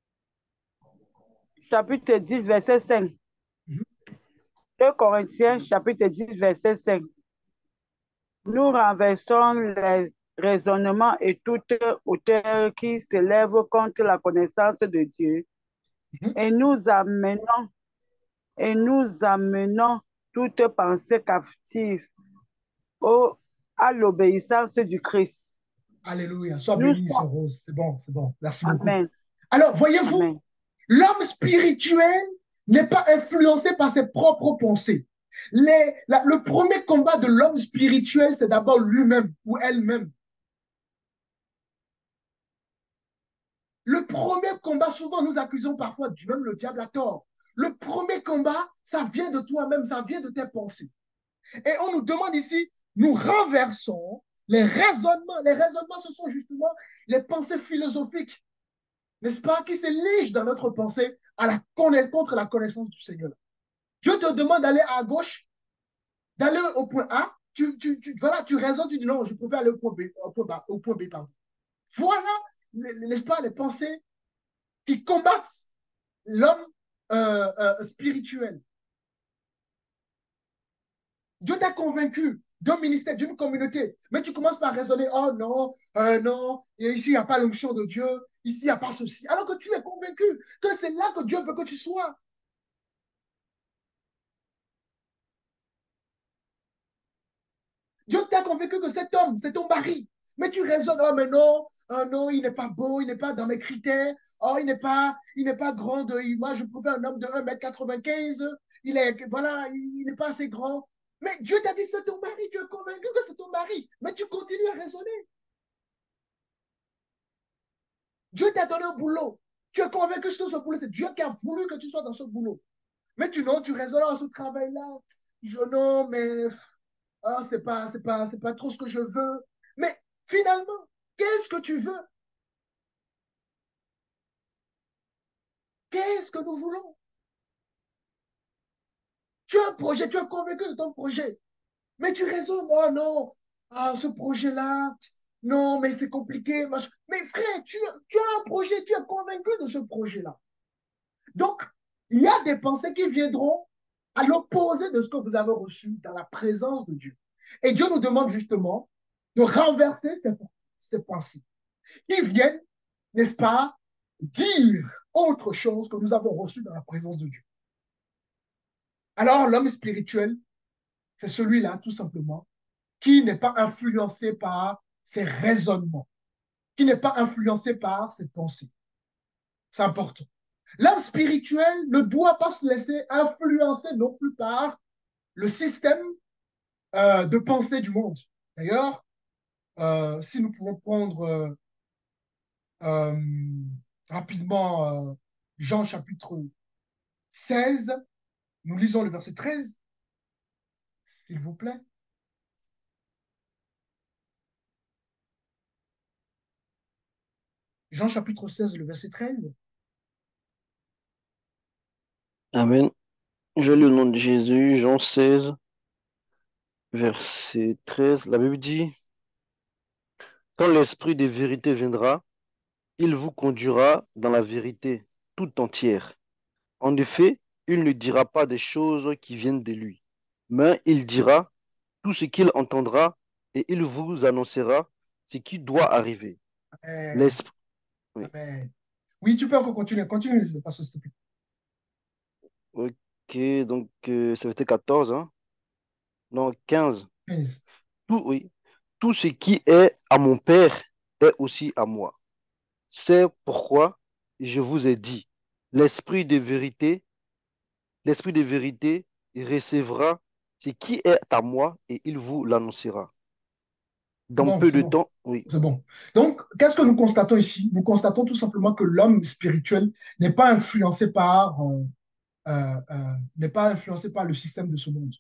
chapitre 10, verset 5. 2 Corinthiens, chapitre 10, verset 5. Nous renversons les raisonnements et toute hauteur qui s'élève contre la connaissance de Dieu et nous amenons toute pensée captive à l'obéissance du Christ. Alléluia. Sois Nous béni, sommes- Rose. C'est bon, c'est bon. Merci beaucoup. Amen. Alors, voyez-vous, Amen. l'homme spirituel n'est pas influencé par ses propres pensées. Le premier combat de l'homme spirituel, c'est d'abord lui-même ou elle-même. Le premier combat, souvent nous accusons parfois même le diable à tort. Le premier combat, ça vient de toi-même, ça vient de tes pensées. Et on nous demande ici, nous renversons les raisonnements. Les raisonnements, ce sont justement les pensées philosophiques, n'est-ce pas, qui se ligent dans notre pensée contre la connaissance du Seigneur. Dieu te demande d'aller à gauche, d'aller au point A, voilà, tu raisonnes, tu dis non, je préfère aller au point B, pardon. Voilà, n'est-ce pas, les pensées qui combattent l'homme spirituel. Dieu t'a convaincu d'un ministère, d'une communauté, mais tu commences par raisonner, oh non, non, et ici, il n'y a pas l'onction de Dieu, ici, il n'y a pas ceci. Alors que tu es convaincu que c'est là que Dieu veut que tu sois. Dieu t'a convaincu que cet homme, c'est ton mari. Mais tu raisonnes, oh mais non, oh non, il n'est pas beau, il n'est pas dans mes critères, oh il n'est pas grand, moi je préfère un homme de 1,95 m, voilà, il n'est pas assez grand. Mais Dieu t'a dit c'est ton mari, tu es convaincu que c'est ton mari, mais tu continues à raisonner. Dieu t'a donné un boulot, tu es convaincu que ce boulot, c'est Dieu qui a voulu que tu sois dans ce boulot. Mais tu raisonnes dans ce travail-là, non, mais oh, c'est pas trop ce que je veux. Mais finalement, qu'est-ce que tu veux? Qu'est-ce que nous voulons? Tu as un projet, tu es convaincu de ton projet. Mais tu raisonnes, oh non, ah, ce projet-là, non, mais c'est compliqué. Mais frère, tu as un projet, tu es convaincu de ce projet-là. Donc, il y a des pensées qui viendront à l'opposé de ce que vous avez reçu dans la présence de Dieu. Et Dieu nous demande justement de renverser ces pensées qui viennent, n'est-ce pas, dire autre chose que nous avons reçu dans la présence de Dieu. Alors, l'homme spirituel, c'est celui-là, tout simplement, qui n'est pas influencé par ses raisonnements, qui n'est pas influencé par ses pensées. C'est important. L'homme spirituel ne doit pas se laisser influencer non plus par le système de pensée du monde. D'ailleurs, si nous pouvons prendre rapidement Jean chapitre 16, nous lisons le verset 13, s'il vous plaît. Jean chapitre 16, le verset 13. Amen. Je lis au nom de Jésus, Jean 16, verset 13, la Bible dit, quand l'Esprit de vérité viendra, il vous conduira dans la vérité tout entière. En effet, il ne dira pas des choses qui viennent de lui, mais il dira tout ce qu'il entendra et il vous annoncera ce qui doit arriver. Amen. L'Esprit, oui. Amen. Oui, tu peux encore continuer. Continue, le pasteur, s'il te plaît. Ok, donc ça fait 14, hein? Non, 15. 15. Tout, oui. Tout ce qui est à mon Père est aussi à moi. C'est pourquoi je vous ai dit, l'Esprit de vérité, l'Esprit de vérité recevra ce qui est à moi et il vous l'annoncera. C'est Dans bon, peu c'est de bon. temps, oui. C'est bon. Donc, qu'est-ce que nous constatons ici? Nous constatons tout simplement que l'homme spirituel n'est pas influencé par, n'est pas influencé par le système de ce monde.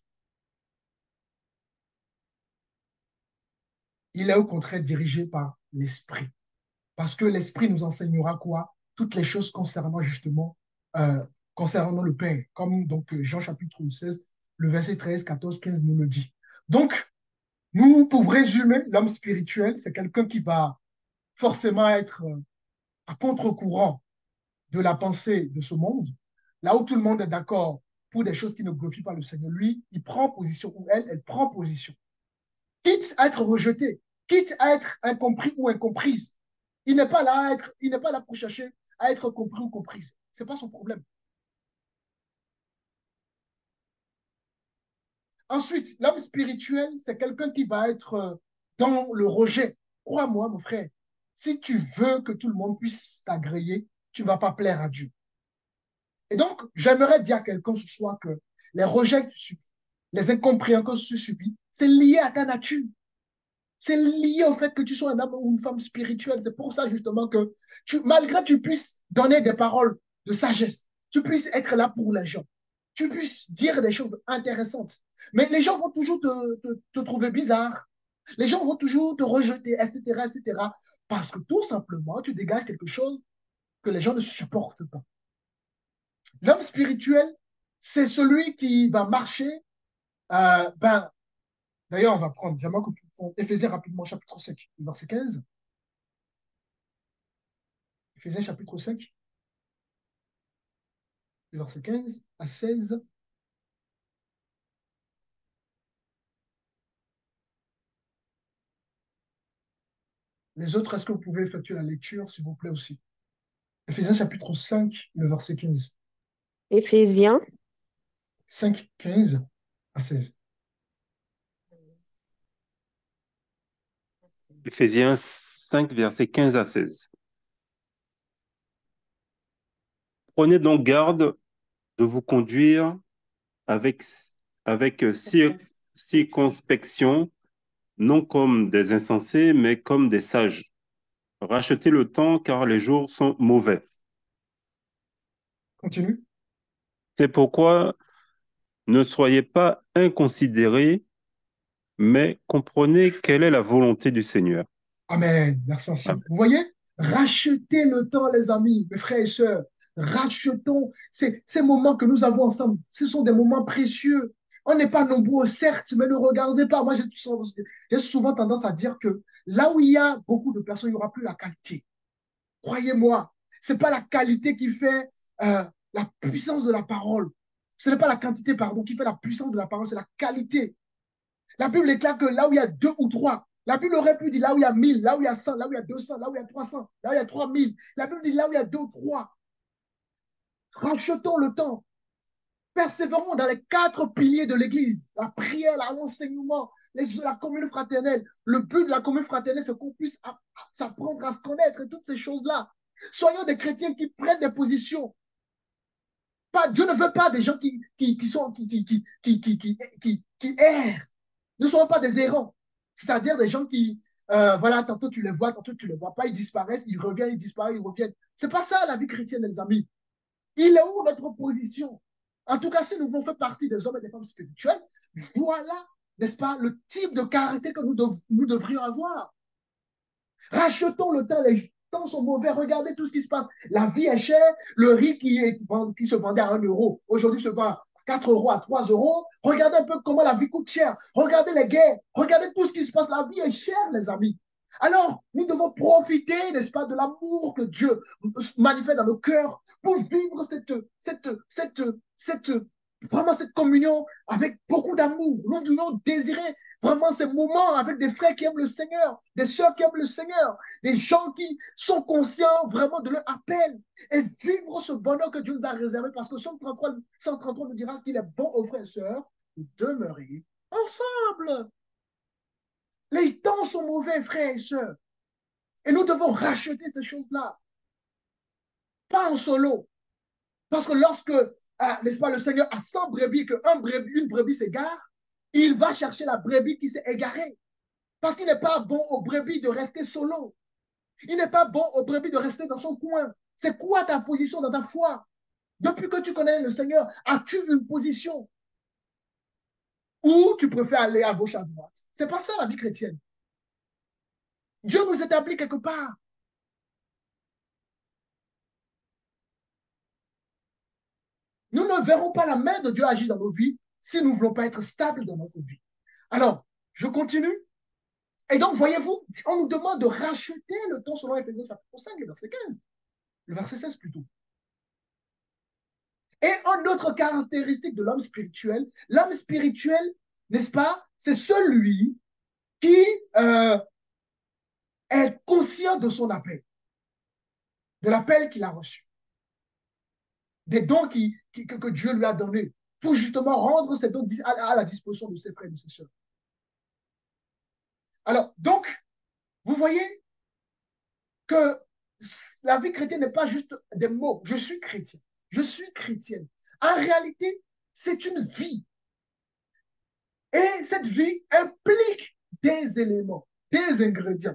Il est au contraire dirigé par l'esprit. Parce que l'esprit nous enseignera quoi? Toutes les choses concernant justement, euh, concernant le Père. Comme donc Jean chapitre 16, le verset 13, 14, 15 nous le dit. Donc, nous, pour résumer, l'homme spirituel, c'est quelqu'un qui va forcément être à contre-courant de la pensée de ce monde, là où tout le monde est d'accord pour des choses qui ne glorifient pas le Seigneur. Lui, il prend position, ou elle prend position. Quitte à être rejeté, quitte à être incompris ou incomprise. Il n'est pas là pour chercher à être compris ou comprise. Ce n'est pas son problème. Ensuite, l'homme spirituel, c'est quelqu'un qui va être dans le rejet. Crois-moi, mon frère, si tu veux que tout le monde puisse t'agréer, tu ne vas pas plaire à Dieu. Et donc, j'aimerais dire à quelqu'un ce soir que les rejets que tu subis, les incompréhensions que tu subis, c'est lié à ta nature. C'est lié au fait que tu sois un homme ou une femme spirituelle. C'est pour ça justement que malgré que tu puisses donner des paroles de sagesse, tu puisses être là pour les gens, tu puisses dire des choses intéressantes, mais les gens vont toujours te trouver bizarre. Les gens vont toujours te rejeter, etc., etc., parce que tout simplement, tu dégages quelque chose que les gens ne supportent pas. L'homme spirituel, c'est celui qui va marcher. Ben, d'ailleurs, on va prendre, j'aimerais que tu prennes Éphésiens rapidement, chapitre 5, verset 15. Éphésiens chapitre 5, verset 15 à 16. Les autres, est-ce que vous pouvez effectuer la lecture, s'il vous plaît, aussi? Éphésiens chapitre 5, le verset 15. Éphésiens, 5, 15 à 16. Éphésiens 5, versets 15 à 16. Prenez donc garde de vous conduire avec, avec circonspection, non comme des insensés, mais comme des sages. Rachetez le temps, car les jours sont mauvais. Continue. C'est pourquoi ne soyez pas inconsidérés, mais comprenez quelle est la volonté du Seigneur. Amen. Merci ancien. Amen. Vous voyez? Rachetez le temps, les amis, mes frères et sœurs. Rachetons ces moments que nous avons ensemble. Ce sont des moments précieux. On n'est pas nombreux, certes, mais ne regardez pas. Moi, j'ai souvent tendance à dire que là où il y a beaucoup de personnes, il n'y aura plus la qualité. Croyez-moi, ce n'est pas la qualité qui fait la puissance de la parole. Ce n'est pas la quantité, pardon, qui fait la puissance de la parole, c'est la qualité. La Bible déclare que là où il y a deux ou trois, la Bible aurait pu dire là où il y a 1000, là où il y a 100, là où il y a 200, là où il y a 300, là où il y a 3000. La Bible dit là où il y a deux ou trois. Rachetons le temps. Persévérons dans les quatre piliers de l'Église. La prière, l'enseignement, la commune fraternelle. Le but de la commune fraternelle, c'est qu'on puisse s'apprendre à se connaître et toutes ces choses-là. Soyons des chrétiens qui prennent des positions. Pas, Dieu ne veut pas des gens qui errent. Ne soyons pas des errants. C'est-à-dire des gens qui, voilà, tantôt tu les vois, tantôt tu ne les vois pas, ils disparaissent, ils reviennent, ils disparaissent, ils reviennent. C'est pas ça la vie chrétienne, les amis. Il est où notre position? En tout cas, si nous voulons faire partie des hommes et des femmes spirituels, voilà, n'est-ce pas, le type de caractère que nous devrions avoir. Rachetons le temps, les temps sont mauvais, regardez tout ce qui se passe. La vie est chère, le riz qui se vendait à 1 euro, aujourd'hui se vend à 4 euros, à 3 euros. Regardez un peu comment la vie coûte cher. Regardez les guerres. Regardez tout ce qui se passe. La vie est chère, les amis. Alors, nous devons profiter, n'est-ce pas, de l'amour que Dieu manifeste dans nos cœurs pour vivre vraiment cette communion avec beaucoup d'amour. Nous devons désirer vraiment ces moments avec des frères qui aiment le Seigneur, des sœurs qui aiment le Seigneur, des gens qui sont conscients vraiment de leur appel et vivre ce bonheur que Dieu nous a réservé parce que Somme 133 nous dira qu'il est bon aux frères et sœurs de demeurer ensemble. Les temps sont mauvais, frères et sœurs. Et nous devons racheter ces choses-là. Pas en solo. Parce que lorsque, n'est-ce pas, le Seigneur a 100 brebis, une brebis s'égare, il va chercher la brebis qui s'est égarée. Parce qu'il n'est pas bon aux brebis de rester solo. Il n'est pas bon aux brebis de rester dans son coin. C'est quoi ta position dans ta foi? Depuis que tu connais le Seigneur, as-tu une position où tu préfères aller à gauche, à droite? C'est pas ça la vie chrétienne. Dieu nous établit quelque part. Nous ne verrons pas la main de Dieu agir dans nos vies si nous ne voulons pas être stables dans notre vie. Alors, je continue. Et donc, voyez-vous, on nous demande de racheter le temps selon Éphésiens chapitre 5, le verset 15. Le verset 16 plutôt. Et une autre caractéristique de l'homme spirituel, n'est-ce pas, c'est celui qui est conscient de son appel, de l'appel qu'il a reçu, des dons que Dieu lui a donnés, pour justement rendre ces dons à la disposition de ses frères et de ses sœurs. Alors, donc, vous voyez que la vie chrétienne n'est pas juste des mots. Je suis chrétien. Je suis chrétienne. En réalité, c'est une vie. Et cette vie implique des éléments, des ingrédients.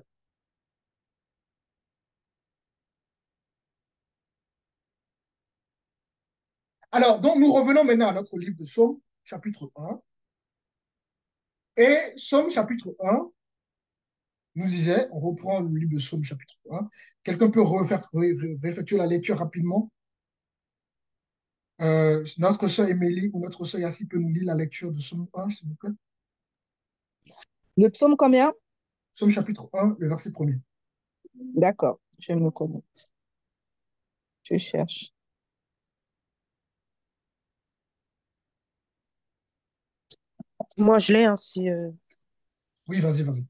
Alors, donc, nous revenons maintenant à notre livre de Psaume, chapitre 1. Et Psaume, chapitre 1, nous disait, on reprend le livre de Psaume, chapitre 1. Quelqu'un peut réfléchir la lecture rapidement. Notre sœur Émilie ou notre sœur Yassi peut nous lire la lecture de Psaume 1, s'il vous plaît. Le psaume combien? Psaume chapitre 1, le verset 1er. D'accord, je me connecte. Je cherche. Moi, je l'ai ainsi. Oui, vas-y.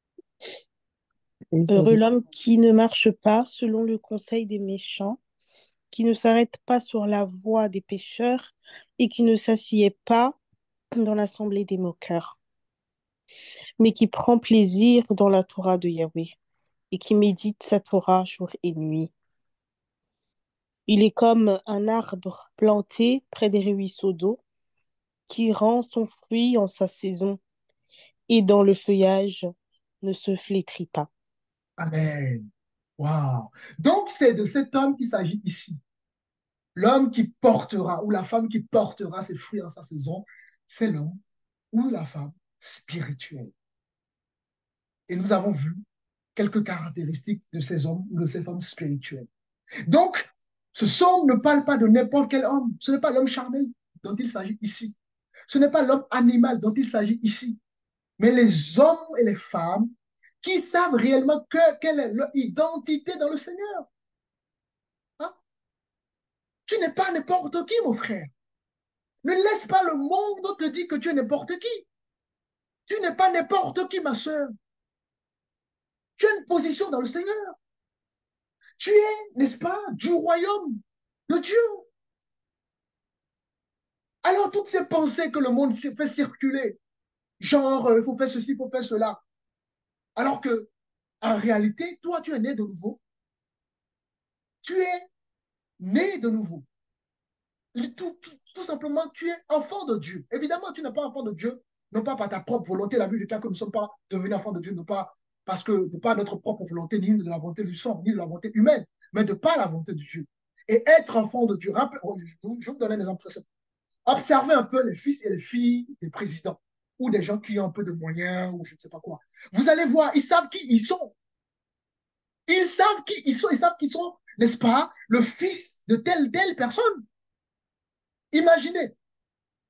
Heureux l'homme qui ne marche pas selon le conseil des méchants, qui ne s'arrête pas sur la voie des pécheurs et qui ne s'assied pas dans l'assemblée des moqueurs, mais qui prend plaisir dans la Torah de Yahweh et qui médite sa Torah jour et nuit. Il est comme un arbre planté près des ruisseaux d'eau qui rend son fruit en sa saison et dans le feuillage ne se flétrit pas. Amen. Wow. Donc, c'est de cet homme qu'il s'agit ici. L'homme qui portera, ou la femme qui portera ses fruits en sa saison, c'est l'homme ou la femme spirituelle. Et nous avons vu quelques caractéristiques de ces hommes ou de ces femmes spirituelles. Donc, ce psaume ne parle pas de n'importe quel homme. Ce n'est pas l'homme charnel dont il s'agit ici. Ce n'est pas l'homme animal dont il s'agit ici. Mais les hommes et les femmes qui savent réellement quelle est leur identité dans le Seigneur. Hein? Tu n'es pas n'importe qui, mon frère. Ne laisse pas le monde te dire que tu es n'importe qui. Tu n'es pas n'importe qui, ma soeur. Tu as une position dans le Seigneur. Tu es, n'est-ce pas, du royaume de Dieu. Alors, toutes ces pensées que le monde fait circuler, genre, il faut faire ceci, il faut faire cela, alors que, en réalité, toi, tu es né de nouveau. Tu es né de nouveau. Tout simplement, tu es enfant de Dieu. Évidemment, tu n'es pas enfant de Dieu, non pas par ta propre volonté. La Bible déclare que nous ne sommes pas devenus enfants de Dieu, non pas parce que de par notre propre volonté, ni de la volonté du sang, ni de la volonté humaine, mais de par la volonté de Dieu. Et être enfant de Dieu, je vais vous donner un exemple très simple. Observez un peu les fils et les filles des présidents ou des gens qui ont un peu de moyens ou je ne sais pas quoi. Vous allez voir, ils savent qui ils sont. Ils savent qui ils sont, ils savent qu'ils sont, n'est-ce pas, le fils de telle personne. Imaginez,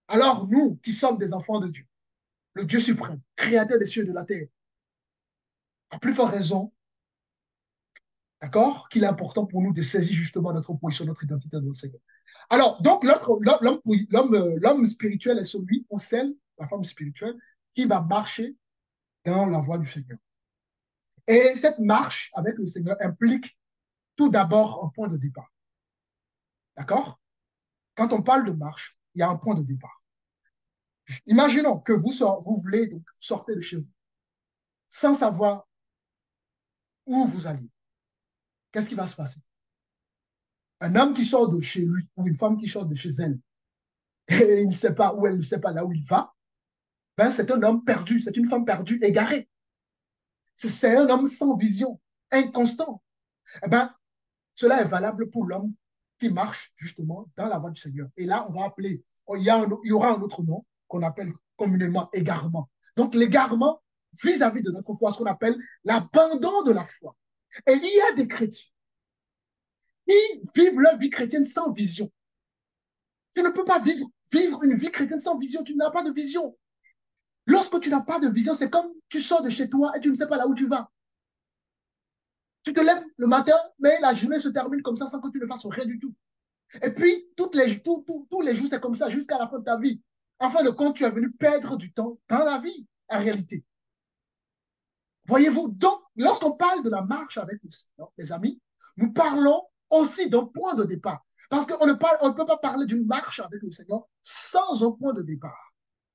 Alors nous qui sommes des enfants de Dieu, le Dieu suprême, créateur des cieux et de la terre, à plus forte raison, d'accord, qu'il est important pour nous de saisir justement notre position, notre identité dans le Seigneur. Alors, donc, l'homme spirituel est celui, on scelle, la femme spirituelle, qui va marcher dans la voie du Seigneur. Et cette marche avec le Seigneur implique tout d'abord un point de départ. D'accord? Quand on parle de marche, il y a un point de départ. Imaginons que vous voulez donc sortir de chez vous sans savoir où vous allez. Qu'est-ce qui va se passer? Un homme qui sort de chez lui ou une femme qui sort de chez elle et il ne sait pas où elle ne sait pas là où il va, ben c'est un homme perdu, c'est une femme perdue, égarée. C'est un homme sans vision, inconstant. Eh ben, cela est valable pour l'homme qui marche justement dans la voie du Seigneur. Et là, on va appeler, il y aura un autre nom qu'on appelle communément égarement. Donc, l'égarement vis-à-vis de notre foi, ce qu'on appelle l'abandon de la foi. Et il y a des chrétiens qui vivent leur vie chrétienne sans vision. Tu ne peux pas vivre une vie chrétienne sans vision. Tu n'as pas de vision. Lorsque tu n'as pas de vision, c'est comme tu sors de chez toi et tu ne sais pas là où tu vas. Tu te lèves le matin, mais la journée se termine comme ça sans que tu ne fasses rien du tout. Et puis, tous les jours, c'est comme ça jusqu'à la fin de ta vie. En fin de compte, tu es venu perdre du temps dans la vie, en réalité. Voyez-vous, donc, lorsqu'on parle de la marche avec le Seigneur, les amis, nous parlons aussi d'un point de départ. Parce qu'on ne peut pas parler d'une marche avec le Seigneur sans un point de départ.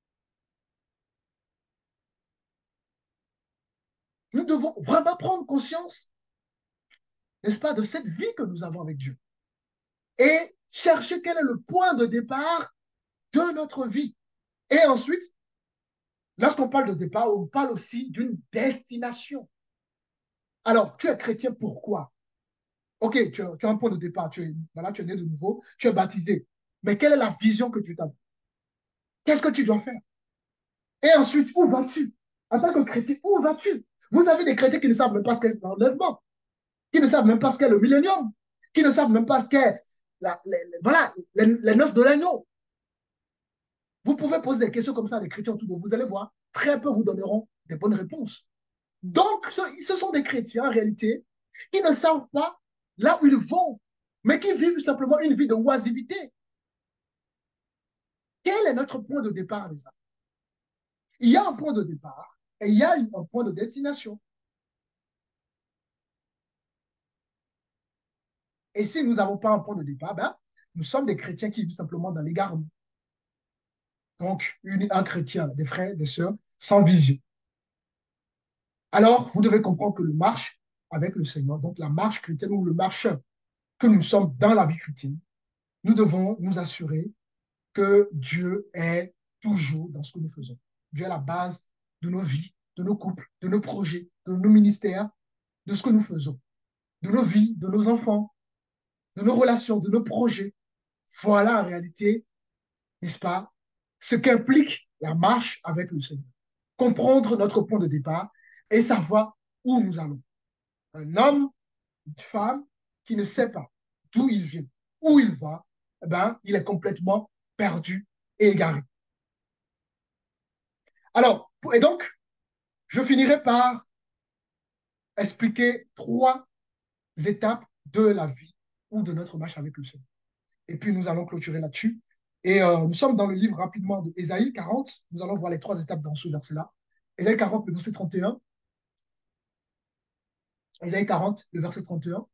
Nous devons vraiment prendre conscience, n'est-ce pas, de cette vie que nous avons avec Dieu et chercher quel est le point de départ de notre vie. Et ensuite, lorsqu'on parle de départ, on parle aussi d'une destination. Alors, tu es chrétien, pourquoi? Ok, tu as un point de départ, voilà, tu es né de nouveau, tu es baptisé. Mais quelle est la vision que tu as? Qu'est-ce que tu dois faire? Et ensuite, où vas-tu? En tant que chrétien, où vas-tu? Vous avez des chrétiens qui ne savent même pas ce qu'est l'enlèvement, qui ne savent même pas ce qu'est le millénium, qui ne savent même pas ce qu'est voilà, les noces de l'agneau. Vous pouvez poser des questions comme ça à des chrétiens autour de vous, vous allez voir, très peu vous donneront des bonnes réponses. Donc, ce sont des chrétiens, en réalité, qui ne savent pas là où ils vont, mais qui vivent simplement une vie de oisivité. Quel est notre point de départ, les amis? Il y a un point de départ et il y a un point de destination. Et si nous n'avons pas un point de départ, ben, nous sommes des chrétiens qui vivent simplement dans l'égarement. Donc, un chrétien, des frères, des sœurs, sans vision. Alors, vous devez comprendre que le marche avec le Seigneur, donc la marche chrétienne ou le marcheur que nous sommes dans la vie chrétienne, nous devons nous assurer que Dieu est toujours dans ce que nous faisons. Dieu est la base de nos vies, de nos couples, de nos projets, de nos ministères, de ce que nous faisons, de nos vies, de nos enfants, de nos relations, de nos projets. Voilà en réalité, n'est-ce pas, ce qu'implique la marche avec le Seigneur. Comprendre notre point de départ et savoir où nous allons. Un homme, une femme qui ne sait pas d'où il vient, où il va, eh ben, il est complètement perdu et égaré. Alors, et donc, je finirai par expliquer 3 étapes de la vie ou de notre marche avec le Seigneur. Et puis, nous allons clôturer là-dessus. Et nous sommes dans le livre rapidement de Ésaïe 40. Nous allons voir les 3 étapes dans ce verset-là. Ésaïe 40, le verset 31. Ésaïe 40, le verset 31.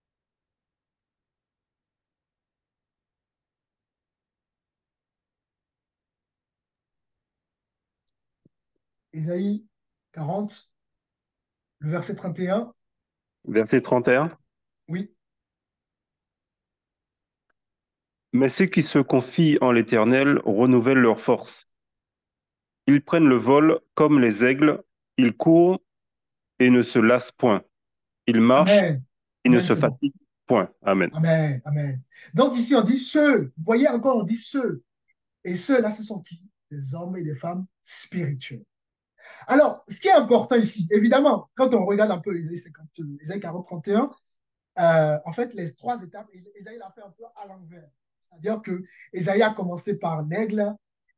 Ésaïe 40, le verset 31. Verset 31. Oui. Mais ceux qui se confient en l'Éternel renouvellent leur force. Ils prennent le vol comme les aigles, ils courent et ne se lassent point. Ils marchent Amen. et ne Amen, se c'est bon. fatiguent point. Amen. Amen. Amen. Donc ici, on dit ceux. Vous voyez encore, on dit ceux. Et ceux-là, ce sont qui? Des hommes et des femmes spirituels. Alors, ce qui est important ici, évidemment, quand on regarde un peu Ésaïe 40, 31, en fait, les 3 étapes, Ésaïe l'a fait un peu à l'envers. C'est-à-dire que Ésaïe a commencé par l'aigle,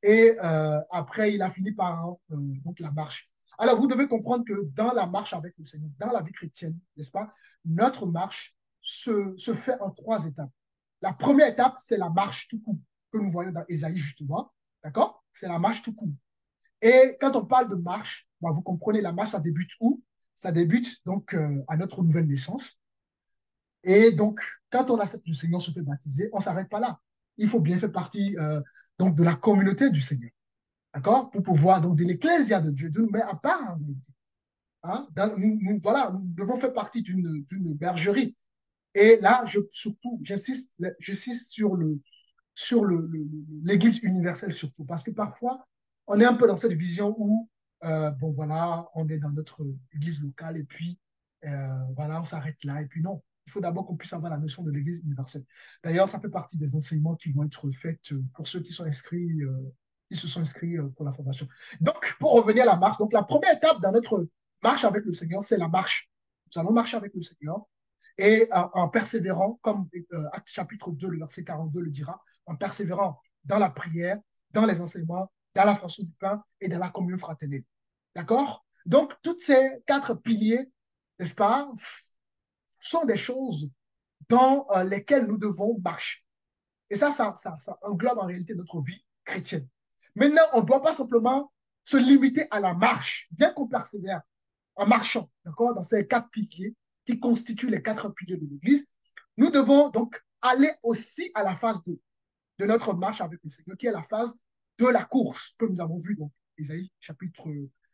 et après, il a fini par donc la marche. Alors, vous devez comprendre que dans la marche avec le Seigneur, dans la vie chrétienne, n'est-ce pas, notre marche se fait en trois étapes. La première étape, c'est la marche tout court, que nous voyons dans Ésaïe, justement. D'accord? C'est la marche tout court. Et quand on parle de marche, bah, vous comprenez, la marche, ça débute où? Ça débute donc à notre nouvelle naissance. Et donc, quand on accepte le Seigneur, se fait baptiser, on ne s'arrête pas là. Il faut bien faire partie donc de la communauté du Seigneur. D'accord? Pour pouvoir, donc, de l'ecclésia de Dieu. Dieu nous met à part en réalité. Hein? Voilà, nous devons faire partie d'une bergerie. Et là, surtout, j'insiste sur l'Église universelle surtout, parce que parfois, on est un peu dans cette vision où, bon voilà, on est dans notre Église locale et puis, voilà, on s'arrête là. Et puis non, il faut d'abord qu'on puisse avoir la notion de l'Église universelle. D'ailleurs, ça fait partie des enseignements qui vont être faits pour ceux qui sont inscrits, qui se sont inscrits pour la formation. Donc, pour revenir à la marche, donc la première étape dans notre marche avec le Seigneur, c'est la marche. Nous allons marcher avec le Seigneur et en persévérant, comme Acte chapitre 2, le verset 42 le dira, en persévérant dans la prière, dans les enseignements, dans la fraction du pain et dans la communion fraternelle. D'accord? Donc, toutes ces quatre piliers, n'est-ce pas, sont des choses dans lesquelles nous devons marcher. Et ça englobe en réalité notre vie chrétienne. Maintenant, on ne doit pas simplement se limiter à la marche, bien qu'on persévère en marchant, d'accord, dans ces quatre piliers qui constituent les quatre piliers de l'Église. Nous devons donc aller aussi à la phase 2 de notre marche avec le Seigneur, qui est la phase de la course, que nous avons vu dans Ésaïe chapitre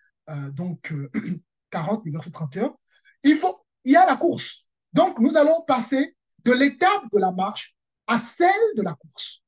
40, verset 31. Il y a la course. Donc, nous allons passer de l'étape de la marche à celle de la course.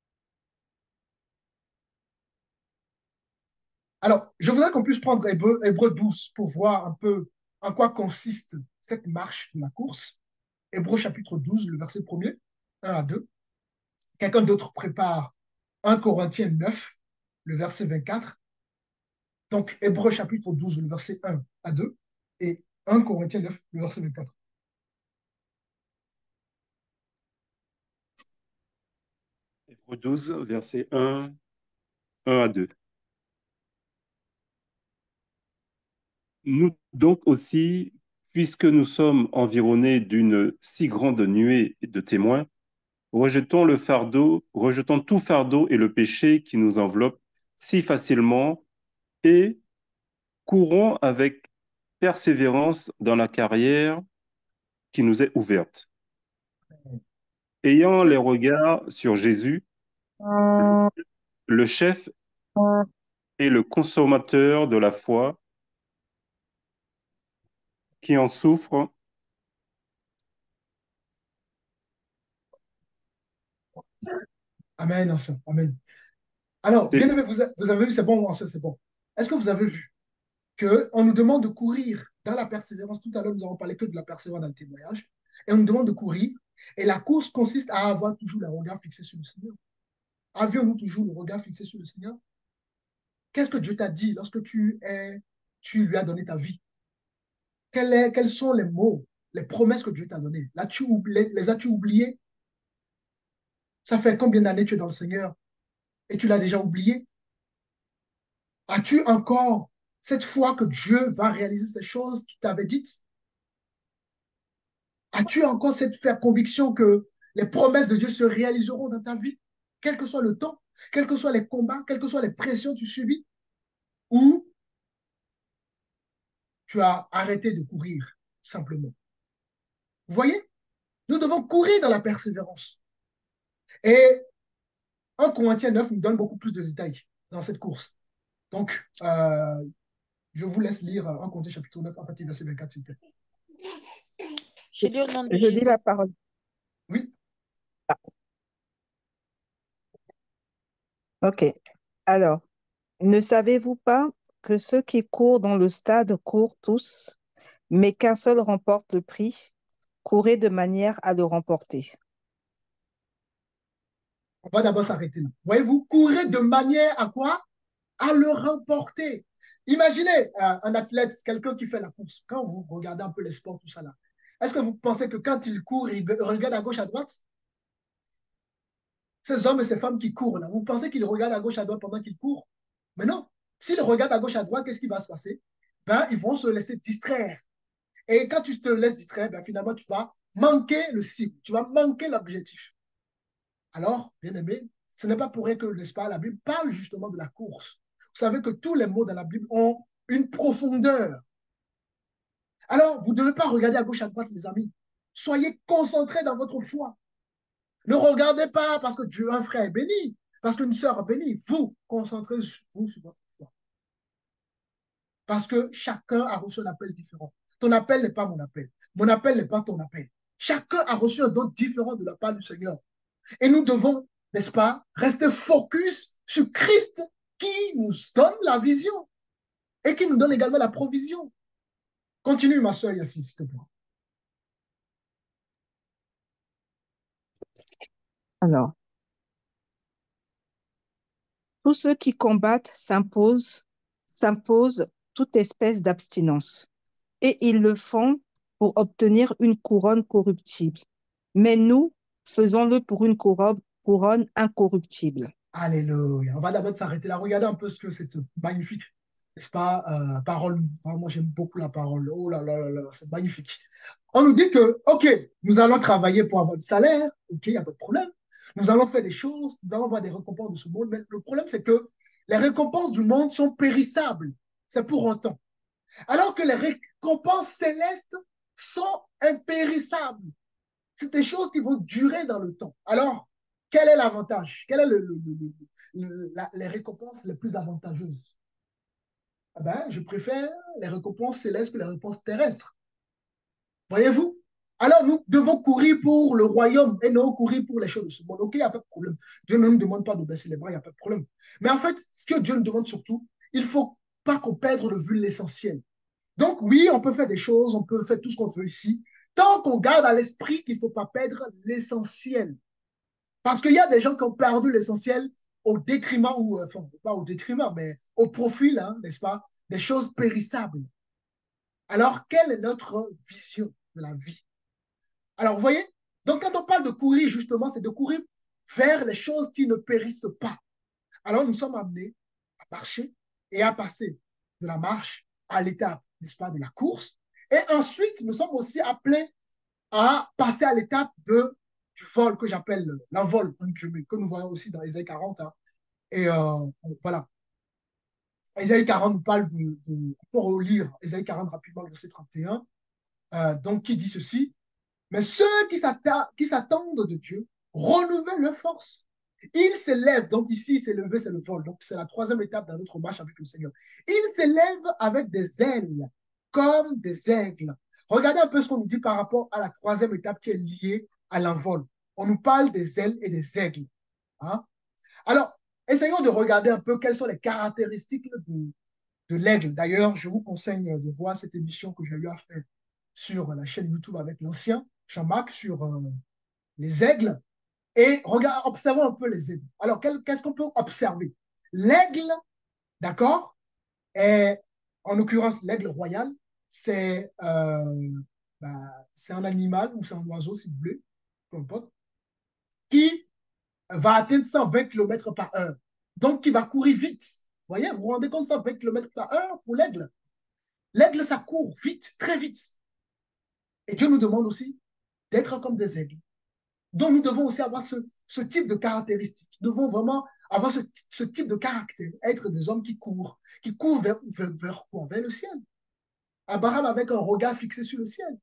Alors, je voudrais qu'on puisse prendre Hébreu 12 pour voir un peu en quoi consiste cette marche de la course. Hébreu chapitre 12, le verset 1er, 1 à 2. Quelqu'un d'autre prépare 1 Corinthiens 9, le verset 24. Donc, Hébreu chapitre 12, le verset 1 à 2 et 1 Corinthiens 9, le verset 24. Hébreux 12, verset 1 à 2. Nous donc aussi, puisque nous sommes environnés d'une si grande nuée de témoins, rejetons tout fardeau et le péché qui nous enveloppe si facilement et courons avec persévérance dans la carrière qui nous est ouverte. Ayant les regards sur Jésus, le chef et le consommateur de la foi, qui en souffre. Amen, amen. Alors, bien aimé, vous avez vu, c'est bon, c'est bon. Est-ce que vous avez vu qu'on nous demande de courir dans la persévérance? Tout à l'heure, nous avons parlé que de la persévérance dans le témoignage. Et on nous demande de courir. Et la course consiste à avoir toujours le regard fixé sur le Seigneur. Avions-nous toujours le regard fixé sur le Seigneur? Qu'est-ce que Dieu t'a dit lorsque tu lui as donné ta vie? Quels sont les mots, les promesses que Dieu t'a données? Les as-tu oubliées? Ça fait combien d'années que tu es dans le Seigneur et tu l'as déjà oublié? As-tu encore cette foi que Dieu va réaliser ces choses qu'il t'avait dites? As-tu encore cette ferme conviction que les promesses de Dieu se réaliseront dans ta vie, quel que soit le temps, quels que soient les combats, quelles que soient les pressions que tu subis, ou tu as arrêté de courir simplement? Vous voyez, nous devons courir dans la persévérance. Et 1 Corinthiens 9 nous donne beaucoup plus de détails dans cette course. Donc, je vous laisse lire 1 Corinthiens chapitre 9 à partir du verset 24, s'il vous plaît. Je lis au nom de Je Jésus. lis la parole. Oui. OK. Alors, ne savez-vous pas que ceux qui courent dans le stade courent tous, mais qu'un seul remporte le prix? Courez de manière à le remporter. On va d'abord s'arrêter là. Voyez-vous, courez de manière à quoi? À le remporter. Imaginez un athlète, quelqu'un qui fait la course. Quand vous regardez un peu les sports, tout ça là, est-ce que vous pensez que quand il court, il regarde à gauche, à droite? ces hommes et ces femmes qui courent là, vous pensez qu'ils regardent à gauche, à droite pendant qu'ils courent? Mais non. S'ils regardent à gauche, à droite, qu'est-ce qui va se passer? Ben, ils vont se laisser distraire. Et quand tu te laisses distraire, ben, finalement, tu vas manquer le cible, tu vas manquer l'objectif. Alors, bien aimé, ce n'est pas pour rien que, n'est-ce pas, la Bible parle justement de la course. Vous savez que tous les mots dans la Bible ont une profondeur. Alors, vous ne devez pas regarder à gauche, à droite, les amis. Soyez concentrés dans votre foi. Ne regardez pas parce que Dieu, un frère est béni, parce qu'une sœur est bénie. Vous, concentrez-vous sur votre foi. Parce que chacun a reçu un appel différent. Ton appel n'est pas mon appel. Mon appel n'est pas ton appel. Chacun a reçu un don différent de la part du Seigneur. Et nous devons, n'est-ce pas, rester focus sur Christ qui nous donne la vision et qui nous donne également la provision. Continue, ma soeur Yacine, s'il te plaît. Alors, tous ceux qui combattent s'imposent toute espèce d'abstinence, et ils le font pour obtenir une couronne corruptible. Mais nous, faisons-le pour une couronne incorruptible. Alléluia. On va d'abord s'arrêter là. Regardez un peu ce que cette magnifique, n'est-ce pas, parole. Moi, j'aime beaucoup la parole. Oh là là là là, c'est magnifique. On nous dit que, OK, nous allons travailler pour avoir du salaire. OK, il n'y a pas de problème. Nous allons faire des choses. Nous allons avoir des récompenses de ce monde. Mais le problème, c'est que les récompenses du monde sont périssables. C'est pour autant. Alors que les récompenses célestes sont impérissables. C'est des choses qui vont durer dans le temps. Alors, quel est l'avantage? Quelles sont les récompenses les plus avantageuses? Eh ben, je préfère les récompenses célestes que les récompenses terrestres. Voyez-vous? Alors, nous devons courir pour le royaume et non courir pour les choses de ce monde. OK, il n'y a pas de problème. Dieu ne nous demande pas de baisser les bras, il n'y a pas de problème. Mais en fait, ce que Dieu nous demande surtout, il ne faut pas qu'on perde de vue l'essentiel. Donc, oui, on peut faire des choses, on peut faire tout ce qu'on veut ici, tant qu'on garde à l'esprit qu'il ne faut pas perdre l'essentiel. Parce qu'il y a des gens qui ont perdu l'essentiel au détriment, ou enfin, pas au détriment, mais au profil, hein, n'est-ce pas, des choses périssables. Alors, quelle est notre vision de la vie? Alors, vous voyez, donc quand on parle de courir, justement, c'est de courir vers les choses qui ne périssent pas. Alors, nous sommes amenés à marcher et à passer de la marche à l'étape, n'est-ce pas, de la course. Et ensuite, nous sommes aussi appelés à passer à l'étape du vol que j'appelle l'envol, que nous voyons aussi dans Ésaïe 40. Hein. Et voilà. Ésaïe 40 nous parle pour lire Ésaïe 40 rapidement, le verset 31, donc qui dit ceci: mais ceux qui s'attendent de Dieu renouvellent leur force. Ils s'élèvent, donc ici, s'élever, c'est le vol. Donc, c'est la troisième étape dans notre marche avec le Seigneur. Ils s'élèvent avec des ailes, comme des aigles. Regardez un peu ce qu'on nous dit par rapport à la troisième étape qui est liée à l'envol. On nous parle des ailes et des aigles. Hein? Alors, essayons de regarder un peu quelles sont les caractéristiques de l'aigle. D'ailleurs, je vous conseille de voir cette émission que j'ai eu à faire sur la chaîne YouTube avec l'ancien Jean-Marc sur les aigles. Et observons un peu les aigles. Alors, qu'est-ce qu'on peut observer? L'aigle, d'accord, est, en l'occurrence, l'aigle royal, c'est c'est un animal ou c'est un oiseau, si vous voulez, peu importe, qui va atteindre 120 km par heure. Donc, qui va courir vite. Vous voyez, vous vous rendez compte, 120 km par heure pour l'aigle. L'aigle, ça court vite, très vite. Et Dieu nous demande aussi d'être comme des aigles. Donc, nous devons aussi avoir ce type de caractéristiques. Nous devons vraiment avoir ce type de caractère, être des hommes qui courent vers quoi? Vers le ciel. Abraham avec un regard fixé sur le ciel.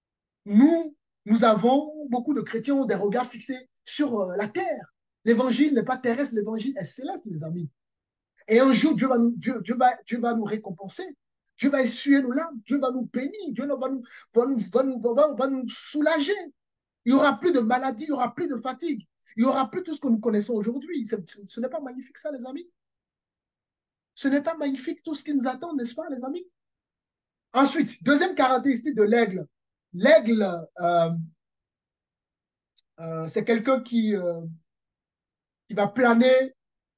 Nous avons, beaucoup de chrétiens ont des regards fixés sur la terre. L'évangile n'est pas terrestre, l'évangile est céleste, les amis. Et un jour, Dieu va nous récompenser. Dieu va essuyer nos larmes. Dieu va nous bénir. Dieu va nous soulager. Il n'y aura plus de maladie, il n'y aura plus de fatigue. Il n'y aura plus tout ce que nous connaissons aujourd'hui. Ce n'est pas magnifique ça, les amis? Ce n'est pas magnifique tout ce qui nous attend, n'est-ce pas, les amis? Ensuite, deuxième caractéristique de l'aigle. L'aigle, c'est quelqu'un qui va planer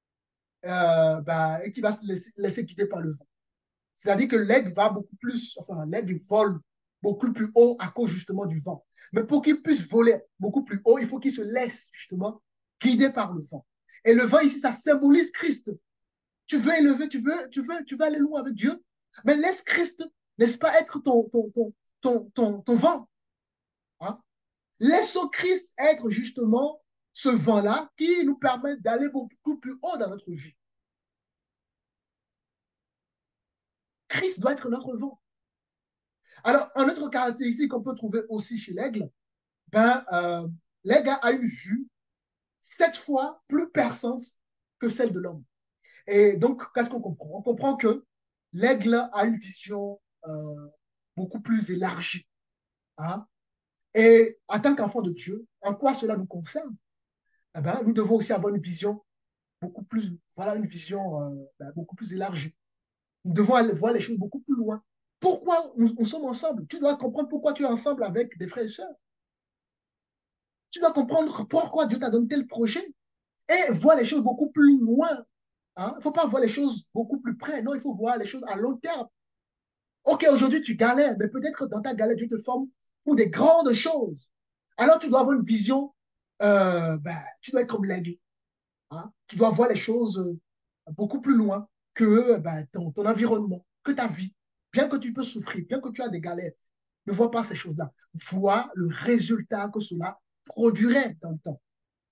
et qui va se laisser guider par le vent. C'est-à-dire que l'aigle va beaucoup plus, enfin, l'aigle vole beaucoup plus haut à cause justement du vent. Mais pour qu'il puisse voler beaucoup plus haut, il faut qu'il se laisse justement guidé par le vent. Et le vent ici, ça symbolise Christ. Tu veux élever, tu veux aller loin avec Dieu, mais laisse Christ, n'est-ce pas, être ton vent. Hein? Laissons Christ être justement ce vent-là qui nous permet d'aller beaucoup plus haut dans notre vie. Christ doit être notre vent. Alors, un autre caractéristique qu'on peut trouver aussi chez l'aigle, l'aigle a une vue 7 fois plus perçante que celle de l'homme. Et donc, qu'est-ce qu'on comprend? On comprend que l'aigle a une vision beaucoup plus élargie. Hein? Et en tant qu'enfant de Dieu, en quoi cela nous concerne? Eh ben, nous devons aussi avoir une vision beaucoup plus, voilà, une vision beaucoup plus élargie. Nous devons aller voir les choses beaucoup plus loin. Pourquoi nous sommes ensemble? Tu dois comprendre pourquoi tu es ensemble avec des frères et sœurs. Tu dois comprendre pourquoi Dieu t'a donné tel projet et voir les choses beaucoup plus loin. Hein? Il ne faut pas voir les choses beaucoup plus près. Non, il faut voir les choses à long terme. Ok, aujourd'hui tu galères, mais peut-être dans ta galère, Dieu te forme pour des grandes choses. Alors tu dois avoir une vision, tu dois être comme l'aigle. Hein? Tu dois voir les choses beaucoup plus loin que ton environnement, que ta vie. Bien que tu peux souffrir, bien que tu as des galères, ne vois pas ces choses-là. Vois le résultat que cela produirait dans le temps.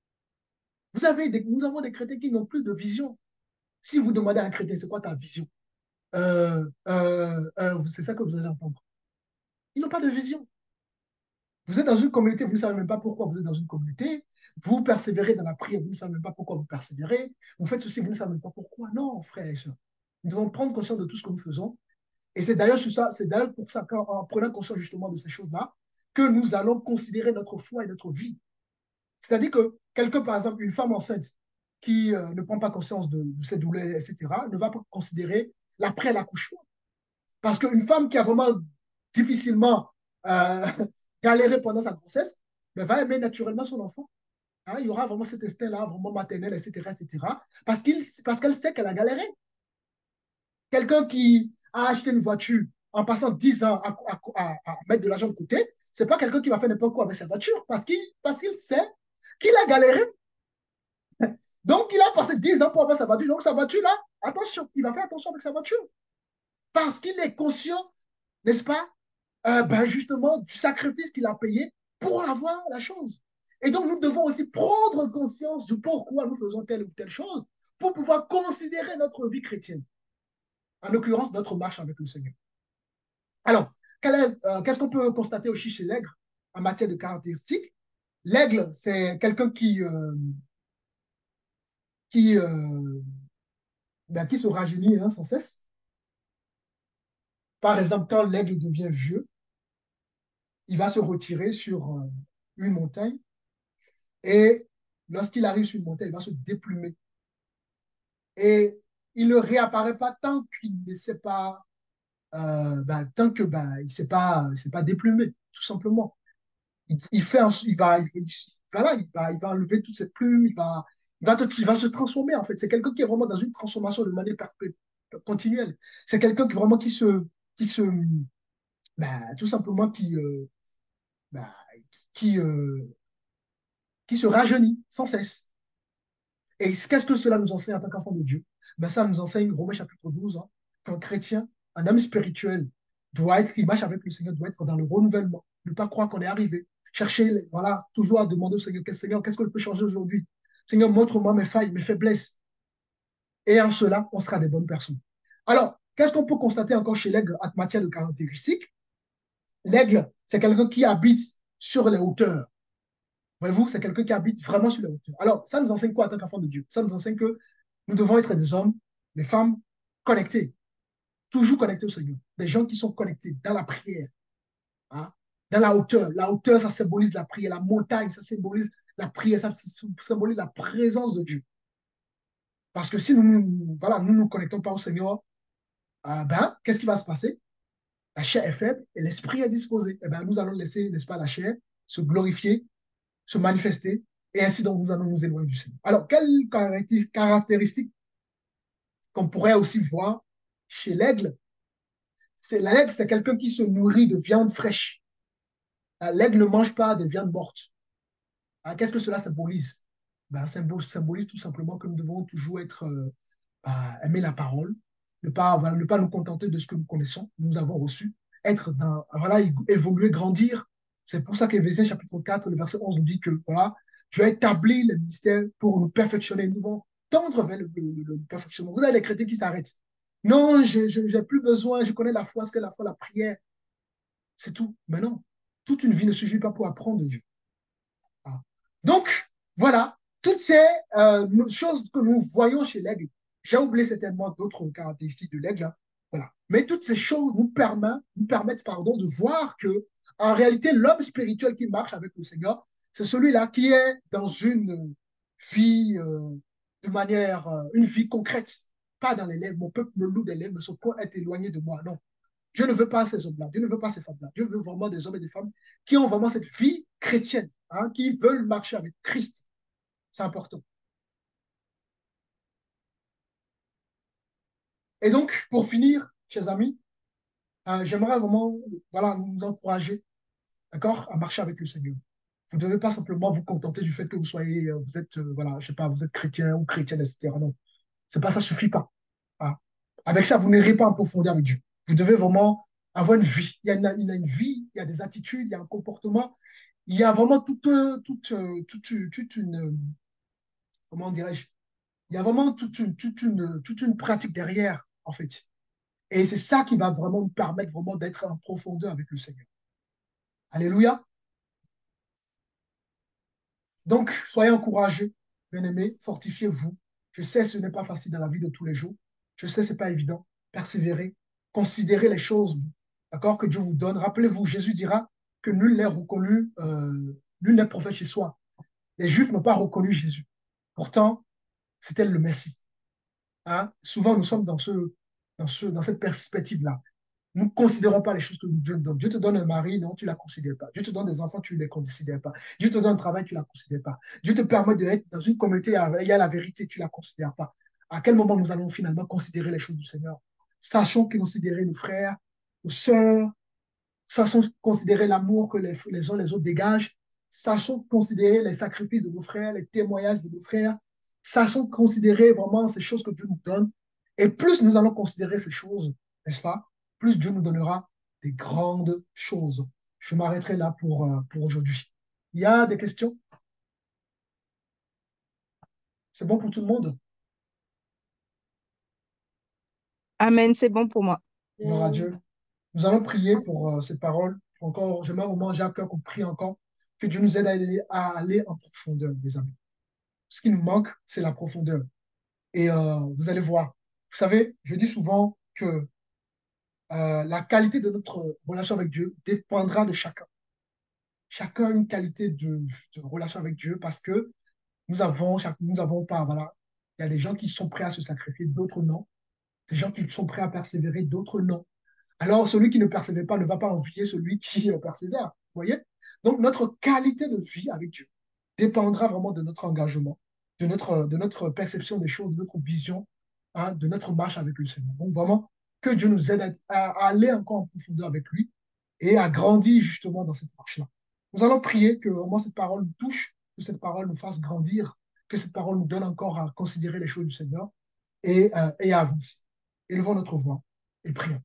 Nous avons des chrétiens qui n'ont plus de vision. Si vous demandez à un chrétien, c'est quoi ta vision? C'est ça que vous allez entendre. Ils n'ont pas de vision. Vous êtes dans une communauté, vous ne savez même pas pourquoi vous êtes dans une communauté. Vous persévérez dans la prière, vous ne savez même pas pourquoi vous persévérez. Vous faites ceci, vous ne savez même pas pourquoi. Non, frères et sœurs. Nous devons prendre conscience de tout ce que nous faisons. Et c'est d'ailleurs pour ça qu'en prenant conscience justement de ces choses-là, que nous allons considérer notre foi et notre vie. C'est-à-dire que quelqu'un, par exemple, une femme enceinte qui ne prend pas conscience de ses douleurs, etc., ne va pas considérer l'après-l'accouchement. Parce qu'une femme qui a vraiment difficilement euh, galéré pendant sa grossesse, va aimer naturellement son enfant. Hein, il y aura vraiment cet instinct-là, vraiment maternel, etc., etc., parce qu'elle sait qu'elle a galéré. Quelqu'un qui a acheté une voiture en passant 10 ans à mettre de l'argent de côté, c'est pas quelqu'un qui va faire n'importe quoi avec sa voiture, parce qu'il sait qu'il a galéré. Donc, il a passé 10 ans pour avoir sa voiture. Donc, sa voiture-là, attention, il va faire attention avec sa voiture. Parce qu'il est conscient, n'est-ce pas, justement, du sacrifice qu'il a payé pour avoir la chose. Et donc, nous devons aussi prendre conscience du pourquoi nous faisons telle ou telle chose pour pouvoir considérer notre vie chrétienne. En l'occurrence, notre marche avec le Seigneur. Alors, qu'est-ce qu'on peut constater aussi chez l'aigle en matière de caractéristiques? L'aigle, c'est quelqu'un qui, euh, qui se rajeunit sans cesse. Par exemple, quand l'aigle devient vieux, il va se retirer sur une montagne et lorsqu'il arrive sur une montagne, il va se déplumer. Et il ne réapparaît pas tant qu'il ne s'est pas, tant que il ne s'est pas déplumé, tout simplement. Il va enlever toutes ses plumes, il va se transformer en fait. C'est quelqu'un qui est vraiment dans une transformation de manière continuelle. C'est quelqu'un qui se, tout simplement bah, qui, euh, qui se rajeunit sans cesse. Et qu'est-ce que cela nous enseigne en tant qu'enfant de Dieu? Ça nous enseigne Romains chapitre 12, hein, qu'un chrétien, un homme spirituel, il marche avec le Seigneur, doit être dans le renouvellement, ne pas croire qu'on est arrivé. Chercher, voilà, toujours à demander au Seigneur, Seigneur, qu'est-ce que je peux changer aujourd'hui? Seigneur, montre-moi mes failles, mes faiblesses. Et en cela, on sera des bonnes personnes. Alors, qu'est-ce qu'on peut constater encore chez l'aigle en matière de caractéristiques? L'aigle, c'est quelqu'un qui habite sur les hauteurs. Voyez-vous, c'est quelqu'un qui habite vraiment sur les hauteurs. Alors, ça nous enseigne quoi en tant qu'enfant de Dieu? Ça nous enseigne que nous devons être des hommes, des femmes connectés, toujours connectés au Seigneur. Des gens qui sont connectés dans la prière, hein, dans la hauteur. La hauteur, ça symbolise la prière. La montagne, ça symbolise la prière, ça symbolise la présence de Dieu. Parce que si nous connectons pas au Seigneur, qu'est-ce qui va se passer? La chair est faible et l'esprit est disposé. Nous allons laisser, n'est-ce pas, la chair se glorifier, se manifester, et ainsi donc nous allons nous éloigner du Seigneur. Alors, quelles caractéristiques qu'on pourrait aussi voir chez l'aigle? L'aigle, c'est quelqu'un qui se nourrit de viande fraîche. L'aigle ne mange pas de viande morte. Qu'est-ce que cela symbolise? ben, symbolise tout simplement que nous devons toujours être, aimer la parole, ne pas, voilà, ne pas nous contenter de ce que nous connaissons, nous avons reçu, être dans, voilà, évoluer, grandir. C'est pour ça qu'Éphésiens chapitre 4, le verset 11 nous dit que, voilà, Dieu a établi le ministère pour nous perfectionner. Nous devons tendre vers le perfectionnement. Vous avez les chrétiens qui s'arrêtent. Non, je n'ai plus besoin, je connais la foi, ce qu'est la foi, la prière, c'est tout. Mais non, toute une vie ne suffit pas pour apprendre de Dieu. Ah. Donc, voilà, toutes ces choses que nous voyons chez l'aigle, j'ai oublié certainement d'autres caractéristiques de l'aigle, hein. Voilà. Mais toutes ces choses nous permettent pardon, de voir que, en réalité, l'homme spirituel qui marche avec le Seigneur, c'est celui-là qui est dans une vie de manière, une vie concrète, pas dans les lèvres. Mon peuple me loue des lèvres, mais son corps est éloigné de moi. Non, Dieu ne veut pas ces hommes-là, Dieu ne veut pas ces femmes-là. Dieu veut vraiment des hommes et des femmes qui ont vraiment cette vie chrétienne, hein, qui veulent marcher avec Christ. C'est important. Et donc, pour finir, chers amis, j'aimerais vraiment voilà, nous encourager, d'accord, à marcher avec le Seigneur. Vous ne devez pas simplement vous contenter du fait que vous soyez, vous êtes, voilà, je sais pas, vous êtes chrétien ou chrétienne, etc. Non, c'est pas ça, suffit pas. Hein. Avec ça, vous n'irez pas en profondeur avec Dieu. Vous devez vraiment avoir une vie. Il y a une vie, il y a des attitudes, il y a un comportement, il y a vraiment toute une, comment dirais-je, il y a vraiment toute une pratique derrière, en fait. Et c'est ça qui va vraiment nous permettre vraiment d'être en profondeur avec le Seigneur. Alléluia. Donc, soyez encouragés, bien-aimés, fortifiez-vous. Je sais que ce n'est pas facile dans la vie de tous les jours. Je sais que ce n'est pas évident. Persévérez, considérez les choses, d'accord, que Dieu vous donne. Rappelez-vous, Jésus dira que nul n'est reconnu, nul n'est prophète chez soi. Les Juifs n'ont pas reconnu Jésus. Pourtant, c'était le Messie. Hein? Souvent, nous sommes dans cette perspective-là. Nous ne considérons pas les choses que Dieu nous donne. Dieu te donne un mari, non, tu ne la considères pas. Dieu te donne des enfants, tu ne les considères pas. Dieu te donne un travail, tu ne la considères pas. Dieu te permet d'être dans une communauté, il y a la vérité, tu ne la considères pas. À quel moment nous allons finalement considérer les choses du Seigneur? Sachons considérer nos frères, nos sœurs, sachons considérer l'amour que les uns les autres dégagent, sachons considérer les sacrifices de nos frères, les témoignages de nos frères, sachons considérer vraiment ces choses que Dieu nous donne. Et plus nous allons considérer ces choses, n'est-ce pas, plus Dieu nous donnera des grandes choses. Je m'arrêterai là pour aujourd'hui. Il y a des questions? C'est bon pour tout le monde? Amen, c'est bon pour moi. Gloire à Dieu. Nous allons prier pour ces paroles. Encore, j'aimerais vraiment, j'ai à cœur qu'on prie encore, que Dieu nous aide à aller en profondeur, les amis. Ce qui nous manque, c'est la profondeur. Et vous allez voir. Vous savez, je dis souvent que la qualité de notre relation avec Dieu dépendra de chacun. Chacun a une qualité de relation avec Dieu parce que nous avons pas, voilà. Il y a des gens qui sont prêts à se sacrifier, d'autres non. Des gens qui sont prêts à persévérer, d'autres non. Alors, celui qui ne persévère pas ne va pas envier celui qui persévère. Vous voyez? Donc, notre qualité de vie avec Dieu dépendra vraiment de notre engagement, de notre perception des choses, de notre vision, hein, de notre marche avec le Seigneur. Donc, vraiment, que Dieu nous aide à aller encore en profondeur avec lui et à grandir justement dans cette marche-là. Nous allons prier que vraiment cette parole nous touche, que cette parole nous fasse grandir, que cette parole nous donne encore à considérer les choses du Seigneur et à avancer. Élevons notre voix et prions.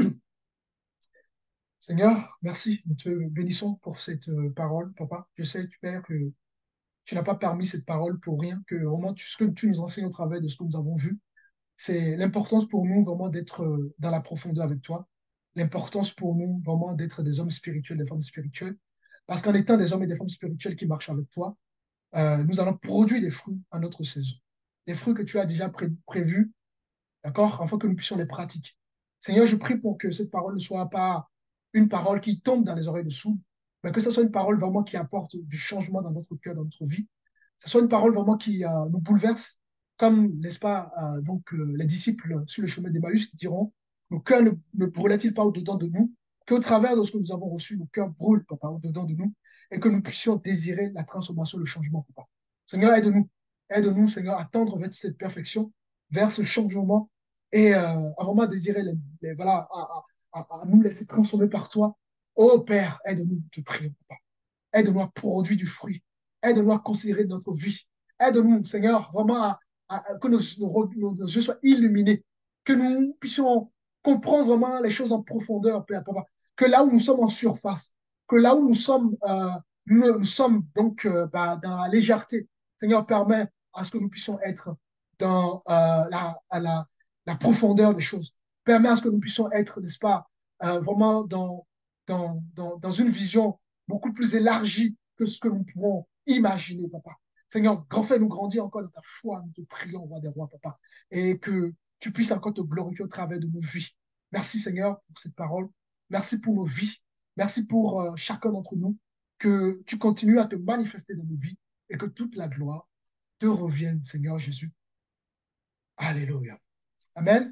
Seigneur, merci. Nous te bénissons pour cette parole, papa. Je sais, Père, que tu n'as pas permis cette parole pour rien, que vraiment ce que tu nous enseignes au travers de ce que nous avons vu, c'est l'importance pour nous vraiment d'être dans la profondeur avec toi, l'importance pour nous vraiment d'être des hommes spirituels, des femmes spirituelles, parce qu'en étant des hommes et des femmes spirituels qui marchent avec toi, nous allons produire des fruits à notre saison, des fruits que tu as déjà prévus, d'accord, afin que nous puissions les pratiquer. Seigneur, je prie pour que cette parole ne soit pas une parole qui tombe dans les oreilles de sourds, mais que ce soit une parole vraiment qui apporte du changement dans notre cœur, dans notre vie. Que ce soit une parole vraiment qui nous bouleverse, comme, n'est-ce pas, les disciples sur le chemin d'Emmaüs qui diront, nos cœurs ne brûlaient-ils pas au-dedans de nous, qu'au travers de ce que nous avons reçu, nos cœurs brûlent, papa, au-dedans de nous, et que nous puissions désirer la transformation, le changement, papa. Seigneur, aide-nous. Aide-nous, Seigneur, à tendre vers cette perfection, vers ce changement, et à vraiment désirer, voilà, à nous laisser transformer par toi. Oh Père, aide-nous, te prions, papa. Aide-nous à produire du fruit. Aide-nous à considérer notre vie Aide-nous, Seigneur, vraiment que nos yeux soient illuminés, que nous puissions comprendre vraiment les choses en profondeur, Père, Papa. Que là où nous sommes en surface, que là où nous sommes donc dans la légèreté, Seigneur, permet à ce que nous puissions être dans la profondeur des choses. Permet à ce que nous puissions être, n'est-ce pas, vraiment dans une vision beaucoup plus élargie que ce que nous pouvons imaginer, Papa. Seigneur, fais-nous grandir encore dans ta foi, nous te prions, roi des rois, Papa, et que tu puisses encore te glorifier au travers de nos vies. Merci, Seigneur, pour cette parole. Merci pour nos vies. Merci pour chacun d'entre nous. Que tu continues à te manifester dans nos vies et que toute la gloire te revienne, Seigneur Jésus. Alléluia. Amen.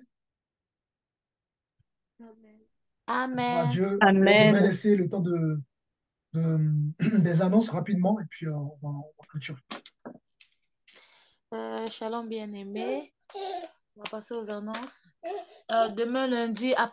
Amen. Dieu, je vais Amen. laisser le temps des annonces rapidement et puis on va clôturer. Shalom bien-aimé. On va passer aux annonces. Demain lundi, à